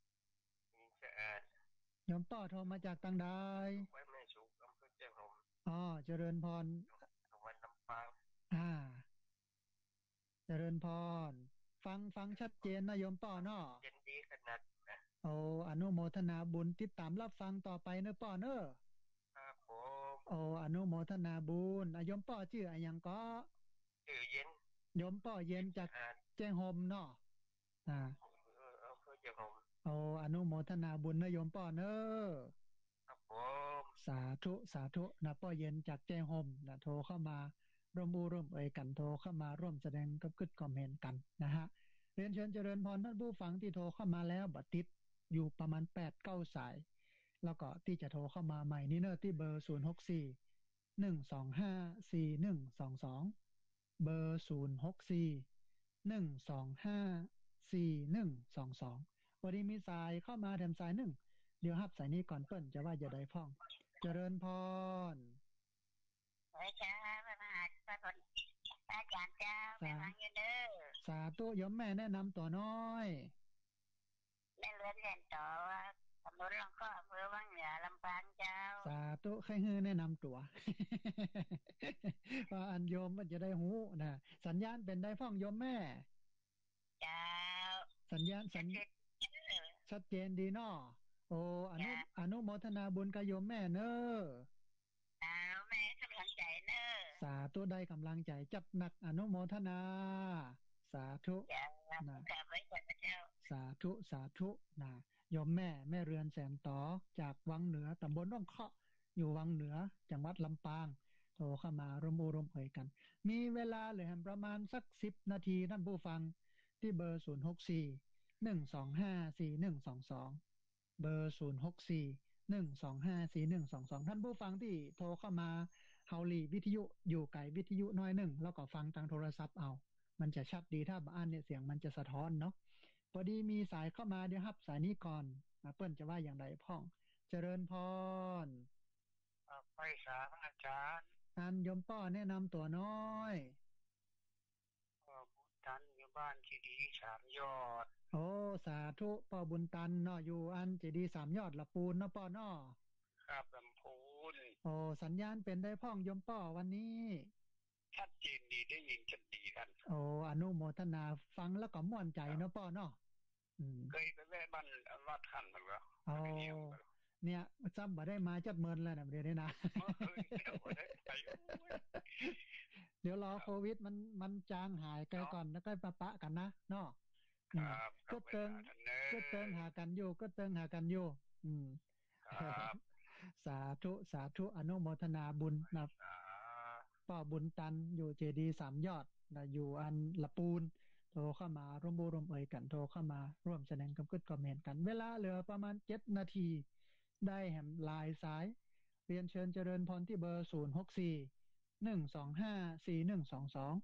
โยมป้อโทรมาจากตังใดไว้แม่ชุกอำเภอแจ้ห่มเจริญพรจังหวัดลำปางเจริญพรฟังชัดเจนนะโยมป้อเนาะเย็นดีขนาดอนุโมทนาบุญติดตามรับฟังต่อไปเนอะป้อเนอะครับผมอนุโมทนาบุญโยมป้อชื่ออะไรยังก็ชื่อเย็นโยมป้อเย็นจากแจ้ห่มเนาะอำเภอแจ้ห่มอนุโมทนาบุญนะโยมป้อเนอะครับผมสาธุนะป้อเย็นจากแจ้ห่มนะโทรเข้ามาร่วมร่วมกันโทรเข้ามาร่วมแสดงกับกึศคอมเมนต์กันนะฮะเรียนเชิญเจริญพรท่านผู้ฟังที่โทรเข้ามาแล้วบัดติดอยู่ประมาณ 8-9 สายแล้วก็ที่จะโทรเข้ามาใหม่นี่เนอะที่เบอร์064-125-4122เบอร์064-125-4122วันนี้มีสายเข้ามาแถมสายหนึ่งเดี๋ยวรับสายนี้ก่อนเปิ้นจะว่าจะได้พ้องเจริญพรจ้าพระมหาพระอาจารย์เจ้าแม่ฟังอยู่เด้อสาธุโยมแม่แนะนำตัวน้อยแม่เลื่อนเรียนต่อว่าตำบลหลวงก็อำเภอวังเหนือลำปางเจ้าสาธุใครฮือแนะนำตัวว่าอันโยมมันจะได้หูนะสัญญาณเป็นได้พ้องโยมแม่เจ้าสัญญาณชัดเจนดีเนาะอนุโมทนาบุญกับโยมแม่เนอะแม่กำลังใจเนอะสาธุได้กำลังใจจัดหนักอนุโมทนาสาธุนะสาธุนะโยมแม่เรือนแสนต่อจากวังเหนือตำบลร่องเคาะอยู่วังเหนือจังหวัดลำปางโทรเข้ามาร่วมเอ่ยกันมีเวลาเหลือประมาณสัก10 นาทีท่านผู้ฟังที่เบอร์064-125-4122เบอร์064-125-4122ท่านผู้ฟังที่โทรเข้ามาเฮาลีวิทยุอยู่ไกลวิทยุน้อยหนึ่งแล้วก็ฟังทางโทรศัพท์เอามันจะชัดดีถ้าบ้านเนี่ยเสียงมันจะสะท้อนเนาะพอดีมีสายเข้ามาเดี๋ยวรับสายนี้ก่อนเปิ้นจะว่าอย่างไรพ่องเจริญพรไปสาอาจารย์อันโยมป้อแนะนำตัวน้อยบุญตันอยู่บ้านเจดีย์3 ยอดสาธุป้อบุญตันเนาะอยู่อันเจดีย์3 ยอดละปูนเนาะป้อเนาะครับลำพูนสัญญาณเป็นได้พ่องโยมป้อวันนี้ชัดเจนดีได้ยินกันดีกันอนุโมทนาฟังแล้วก็ม่วนใจเนาะป้อเนาะเคยไปแวะบ้านวัดขันมั้งเหรอเนี่ยจำบ่ได้มาจัดเมินแล้วนะเดี๋ยวนี้นะเดี๋ยวรอโควิดมันจางหายไปก่อนแล้วก็ปะกันนะเนาะก็เติงหากันอยู่สาธุอนุโมทนาบุญนะป้อบุญตันอยู่เจดีย์3 ยอดนะอยู่อันละปูนโทโทรเข้ามาร่วมบูร่วมเอ่ยกันโทรเข้ามาร่วมแสดงความคิดความเห็นกันเวลาเหลือประมาณ7 นาทีได้แหมหลายสายเรียนเชิญเจริญพรที่เบอร์0641254122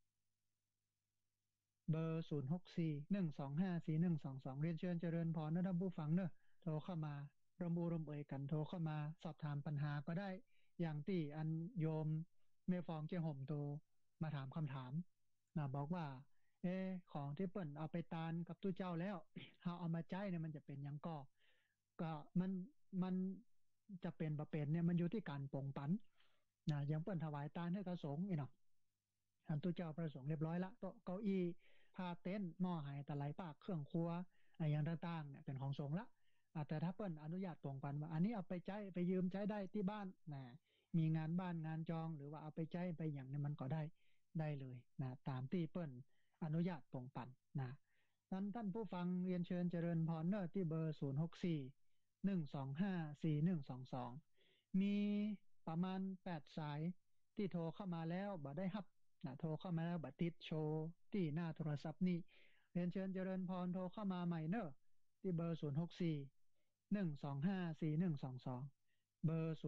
เบอร์0641254122เรียนเชิญเจริญพรนะท่านผู้ฟังเนอะโทรเข้ามาร่วมบูร่วมเอ่ยกันโทรเข้ามาสอบถามปัญหาก็ได้อย่างที่อันโยมเมฟองเจียห่มโตมาถามคำถามนะบอกว่าของที่เปิ้นเอาไปตานกับตู้เจ้าแล้วเอามาใจเนี่ยมันจะเป็นยังก็มันจะเป็นประเป็นเนี่ยมันอยู่ที่การปรงปันนะอย่างเปิ้นถวายตานให้กระสงฆ์เนาะอันตู้เจ้าประสงค์เรียบร้อยละโต๊ะเก้าอี้ผ้าเต็นท์หม้อหายตะไลปากเครื่องครัวอะไรอย่างต่างๆเนี่ยเป็นของสงฆ์ละแต่ถ้าเปิ้นอนุญาตตรงกันว่าอันนี้เอาไปใช้ไปยืมใช้ได้ที่บ้านนะมีงานบ้านงานจองหรือว่าเอาไปใช้ไปอย่างนี้มันก็ได้เลยนะตามที่เปิ้นอนุญาตตรงกันนะท่านผู้ฟังเรียนเชิญเจริญพรเนอร์ที่เบอร์0641254122มีประมาณ8 สายที่โทรเข้ามาแล้วบ่ได้รับนะโทรเข้ามาแล้วบัดติดโชว์ที่หน้าโทรศัพท์นี่เรียนเชิญเจริญพรโทรเข้ามาใหม่เนอะที่เบอร์0641254122เบอร์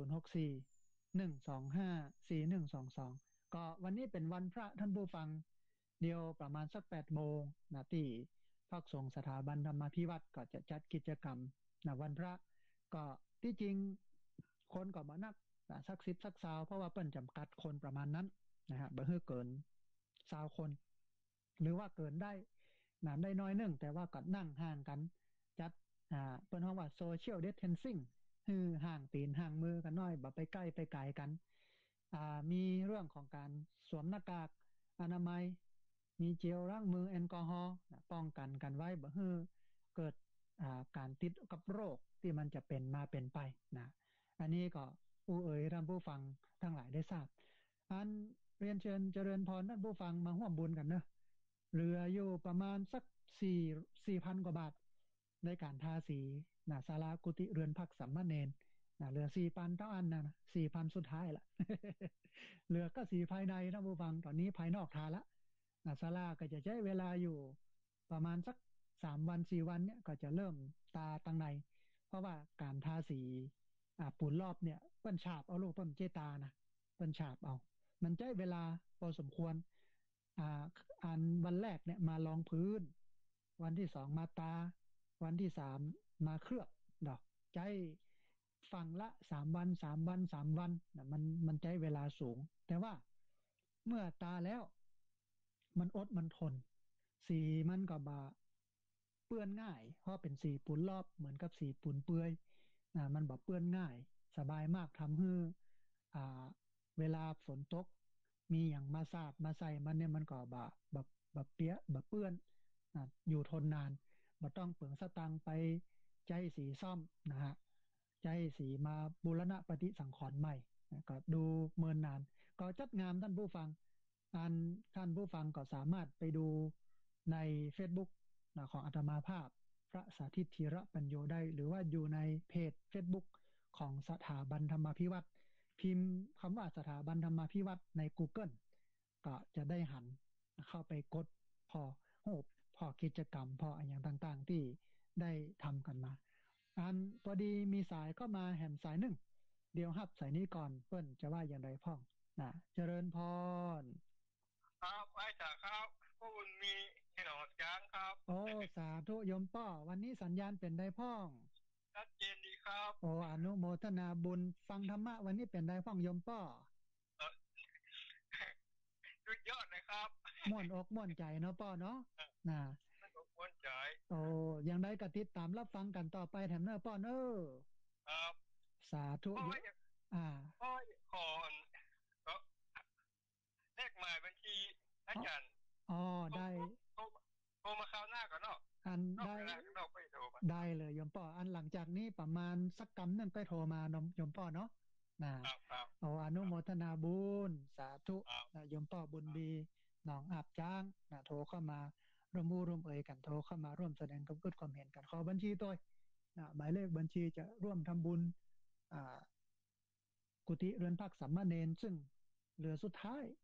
0641254122ก็วันนี้เป็นวันพระท่านผู้ฟังเดียวประมาณสัก8 โมงนะที่พักสงฆ์สถาบันธรรมาภิวัตรก็จะจัดกิจกรรมนะวันพระก็ที่จริงคนก็บ่นักสัก10สัก20เพราะว่าเปิ้นจำกัดคนประมาณนั้นนะฮะบ่ให้เกิน20 คนหรือว่าเกินได้ได้น้อยนึงแต่ว่าก็นั่งห่างกันจัดเปิ้นเรียกว่าโซเชียลดิสแทนซิ่งคือห่างตีนห่างมือกันน้อยบ่ไปใกล้ไปไกลกันมีเรื่องของการสวมหน้ากากอนามัยมีเจลล้างมือแอลกอฮอล์ป้องกันกันไว้บ่ให้เกิดการติดกับโรคที่มันจะเป็นมาเป็นไปนะอันนี้ก็ผู้เอ๋ยท่านผู้ฟังทั้งหลายได้ทราบอันเรียนเชิญเจริญพรท่านผู้ฟังมาร่วมบุญกันเนอะเหลืออยู่ประมาณสัก4,000 กว่าบาทในการทาสีศาลากุฏิเรือนพักสามเณรเหลือ4,000เท่าอันนะ4,000สุดท้ายละ เหลือก็สีภายในท่านผู้ฟังตอนนี้ภายนอกทาละศาลาก็จะใช้เวลาอยู่ประมาณสัก3 วัน4 วันเนี่ยก็จะเริ่มตาตังในเพราะว่าการทาสีปูนรอบเนี่ยเปิ้นฉาบเอาลูกเปิ้นเจตานะเปิ้นฉาบเอามันใช้เวลาพอสมควรอันวันแรกเนี่ยมาลองพื้นวันที่2มาตาวันที่3มาเคลือบดอกใจฝั่งละ3 วัน3 วันนะมันใช้เวลาสูงแต่ว่าเมื่อตาแล้วมันอดมันทนสีมันก็บาเปื้อนง่ายเพราะเป็นสีปูนรอบเหมือนกับสีปูนเปื่อยมันบ่เปื้อนง่ายสบายมากทำให้เวลาฝนตกมีอย่างมาสาดมาใส่มันเนี่ยมันก็แบบเปียแบบเปื้อนอยู่ทนนานบ่ต้องเปลืองสตังค์ไปใจสีซ่อมนะฮะใจสีมาบูรณะปฏิสังขรณ์ใหม่ก็ดูเมินนานก็จัดงามท่านผู้ฟังท่านผู้ฟังก็สามารถไปดูใน Facebook ของอาตมาภาพพระสาธิตธีระปัญโยได้หรือว่าอยู่ในเพจ Facebook ของสถาบันธรรมาภิวัตรพิมพ์คำว่าสถาบันธรรมาภิวัตรใน Google ก็จะได้หันเข้าไปกดพอโหพอกิจกรรมพออย่างต่างๆที่ได้ทำกันมาพอดีมีสายก็มาแหมสายหนึ่งเดี๋ยวฮับสายนี้ก่อนเปิ้นจะว่าอย่างไรพ่องเจริญพรครับไอ้จ่าครับพวกคุณมีให้หนอจ้างครับโอ้สาธุโยมป้อวันนี้สัญญาณเป็นได้พ่องชัดเจนดีครับโอ้อนุโมทนาบุญฟังธรรมะวันนี้เป็นได้พ่องโยมป้อสุดยอดเลยครับม่วนอกม่วนใจเนาะป้อเนาะม่วนใจโอ้ยังได้กระติดตามรับฟังกันต่อไปแถมเนอป้อเนอครับสาธุพ่อขอเลขหมายบัญชีอาจารย์ได้โทรมาคราวหน้าก่อนเนาะได้เลยโยมป้ออันหลังจากนี้ประมาณสักกำนึงไปโทรมาโยมป้อเนาะอนุโมทนาบุญสาธุโยมป้อบุญดีหนองอาบจ้างโทรเข้ามาร่วมเอ่ยกันโทรเข้ามาร่วมแสดงความคิดความเห็นกันขอบัญชีตัวหมายเลขบัญชีจะร่วมทำบุญกุฏิเรือนพักสามเณรซึ่งเหลือสุดท้าย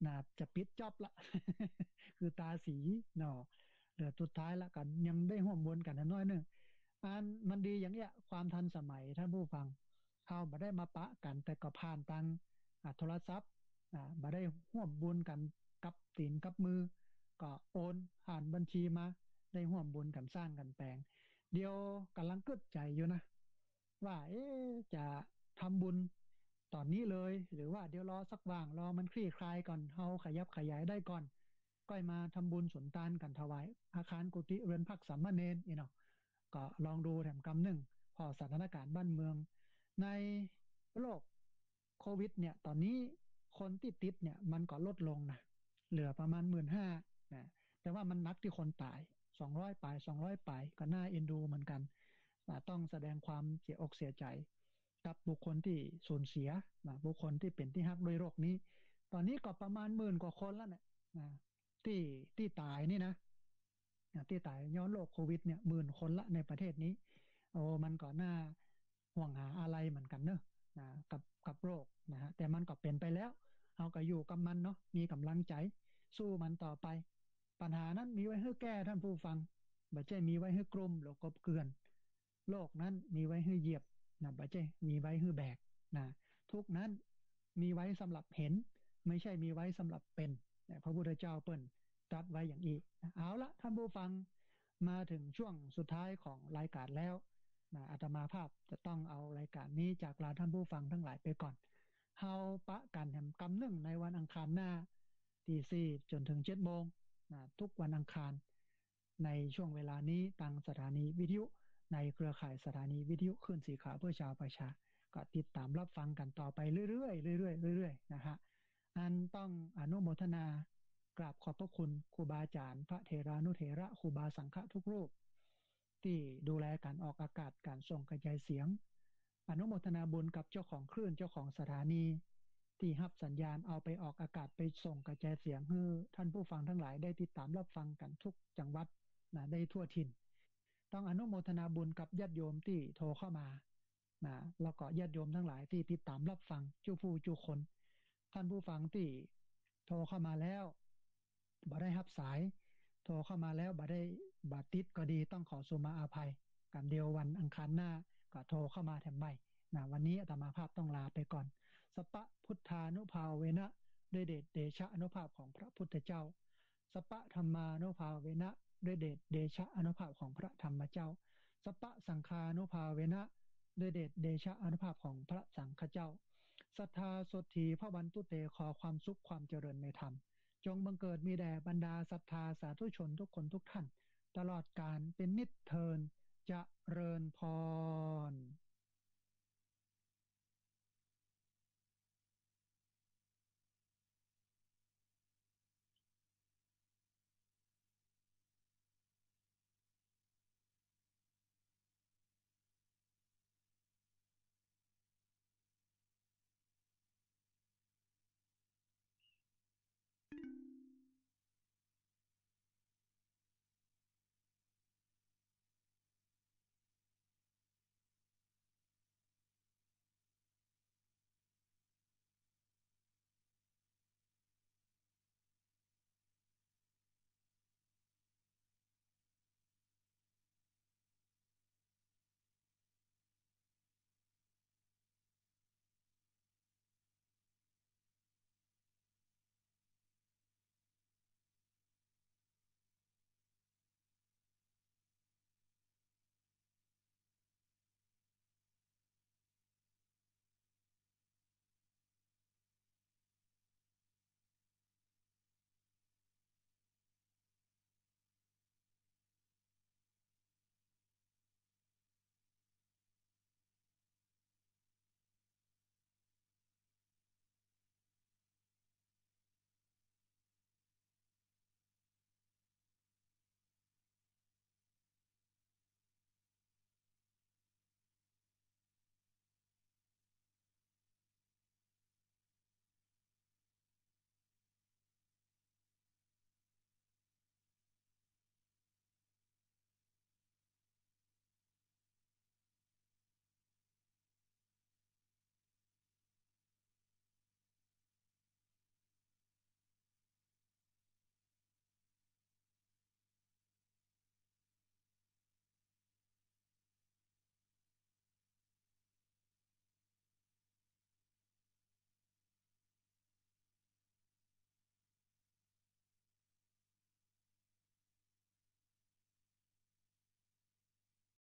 น่าจะปิดจ็อบละ คือตาสีเนาะเหลือสุดท้ายละกันยังได้ร่วมบุญกันน้อยหนึงมันดีอย่างเงี้ยความทันสมัยท่านผู้ฟังเขาบ่ได้มาปะกันแต่ก็ผ่านทางโทรศัพท์บ่ได้ร่วมบุญกันกับตีนกับมือก็โอนผ่านบัญชีมาได้ร่วมบุญกันสร้างกันแปลงเดียวกำลังกึดใจอยู่นะว่าจะทำบุญตอนนี้เลยหรือว่าเดี๋ยวรอสักว่างรอมันคลี่คลายก่อนเฮาขยับขยายได้ก่อนก็มาทำบุญสุนทานกันถวายอาคารกุฏิเรือนพักสามเณรเนาะก็ลองดูแถมกำหนึ่งพอสถานการณ์บ้านเมืองในโลกโควิดเนี่ยตอนนี้คนติดเนี่ยมันก็ลดลงนะเหลือประมาณ15,000นะแต่ว่ามันนักที่คนตาย200 ปลายก็น่าเอ็นดูเหมือนกันต้องแสดงความเสียอกเสียใจกับบุคคลที่สูญเสียบุคคลที่เป็นที่ฮักด้วยโรคนี้ตอนนี้ก็ประมาณ10,000 กว่าคนแล้วเนี่ยที่ที่ตายนี่นะที่ตายย้อนโรคโควิดเนี่ย10,000 คนละในประเทศนี้โอ้มันก็น่าห่วงหาอะไรเหมือนกันเนอะกับโรคนะฮะแต่มันก็เป็นไปแล้วเราก็อยู่กับมันเนาะมีกำลังใจสู้มันต่อไปปัญหานั้นมีไว้ให้แก้ท่านผู้ฟังบ่ใช่มีไว้ให้กลุ่มหรือกบเกลื่อนโลกนั้นมีไว้ให้เหยียบนะบ่ใช่มีไว้ให้แบกนะทุกนั้นมีไว้สำหรับเห็นไม่ใช่มีไว้สำหรับเป็นพระพุทธเจ้าเปิ้นตรัสไว้อย่างอีกเอาละท่านผู้ฟังมาถึงช่วงสุดท้ายของรายการแล้วอาตมาภาพจะต้องเอารายการนี้จากลาท่านผู้ฟังทั้งหลายไปก่อนเฮาปะกันแห่งกำหนึ่งในวันอังคารหน้าตี 4จนถึง7 โมงทุกวันอังคารในช่วงเวลานี้ทางสถานีวิทยุในเครือข่ายสถานีวิทยุคลื่นสีขาวเพื่อชาวประชาก็ติดตามรับฟังกันต่อไปเรื่อยๆเรื่อยๆเรื่อยๆนะฮะอันต้องอนุโมทนากราบขอบพระคุณครูบาอาจารย์พระเถรานุเถระครูบาสังฆทุกรูปที่ดูแลการออกอากาศการส่งกระจายเสียงอนุโมทนาบุญกับเจ้าของคลื่นเจ้าของสถานีที่รับสัญญาณเอาไปออกอากาศไปส่งกระจายเสียงให้ท่านผู้ฟังทั้งหลายได้ติดตามรับฟังกันทุกจังหวัดได้ทั่วถิ่นต้องอนุโมทนาบุญกับญาติโยมที่โทรเข้ามาแล้วก็ญาติโยมทั้งหลายที่ติดตามรับฟังจู้ผู้จู้คนท่านผู้ฟังที่โทรเข้ามาแล้วบ่ได้รับสายโทรเข้ามาแล้วบ่ได้บาติดก็ดีต้องขอสุมาอาภัยกันเดียววันอังคารหน้าก็โทรเข้ามาแถมใหม่วันนี้อาตมาภาพต้องลาไปก่อนสัพพะพุทธานุภาเวนะด้วยเดชเดชะอนุภาพของพระพุทธเจ้าสัพพะธรรมานุภาเวนะด้วยเดชเดชะอนุภาพของพระธรรมเจ้าสัพพะสังฆานุภาเวนะด้วยเดชเดชะอนุภาพของพระสังฆเจ้าศรัทธาสดถีพระวันตุเตขอความสุขความเจริญในธรรมจงบังเกิดมีแด่บรรดาศรัทธาสาธุชนทุกคนทุกท่านตลอดกาลเป็นนิจเทินเจริญพร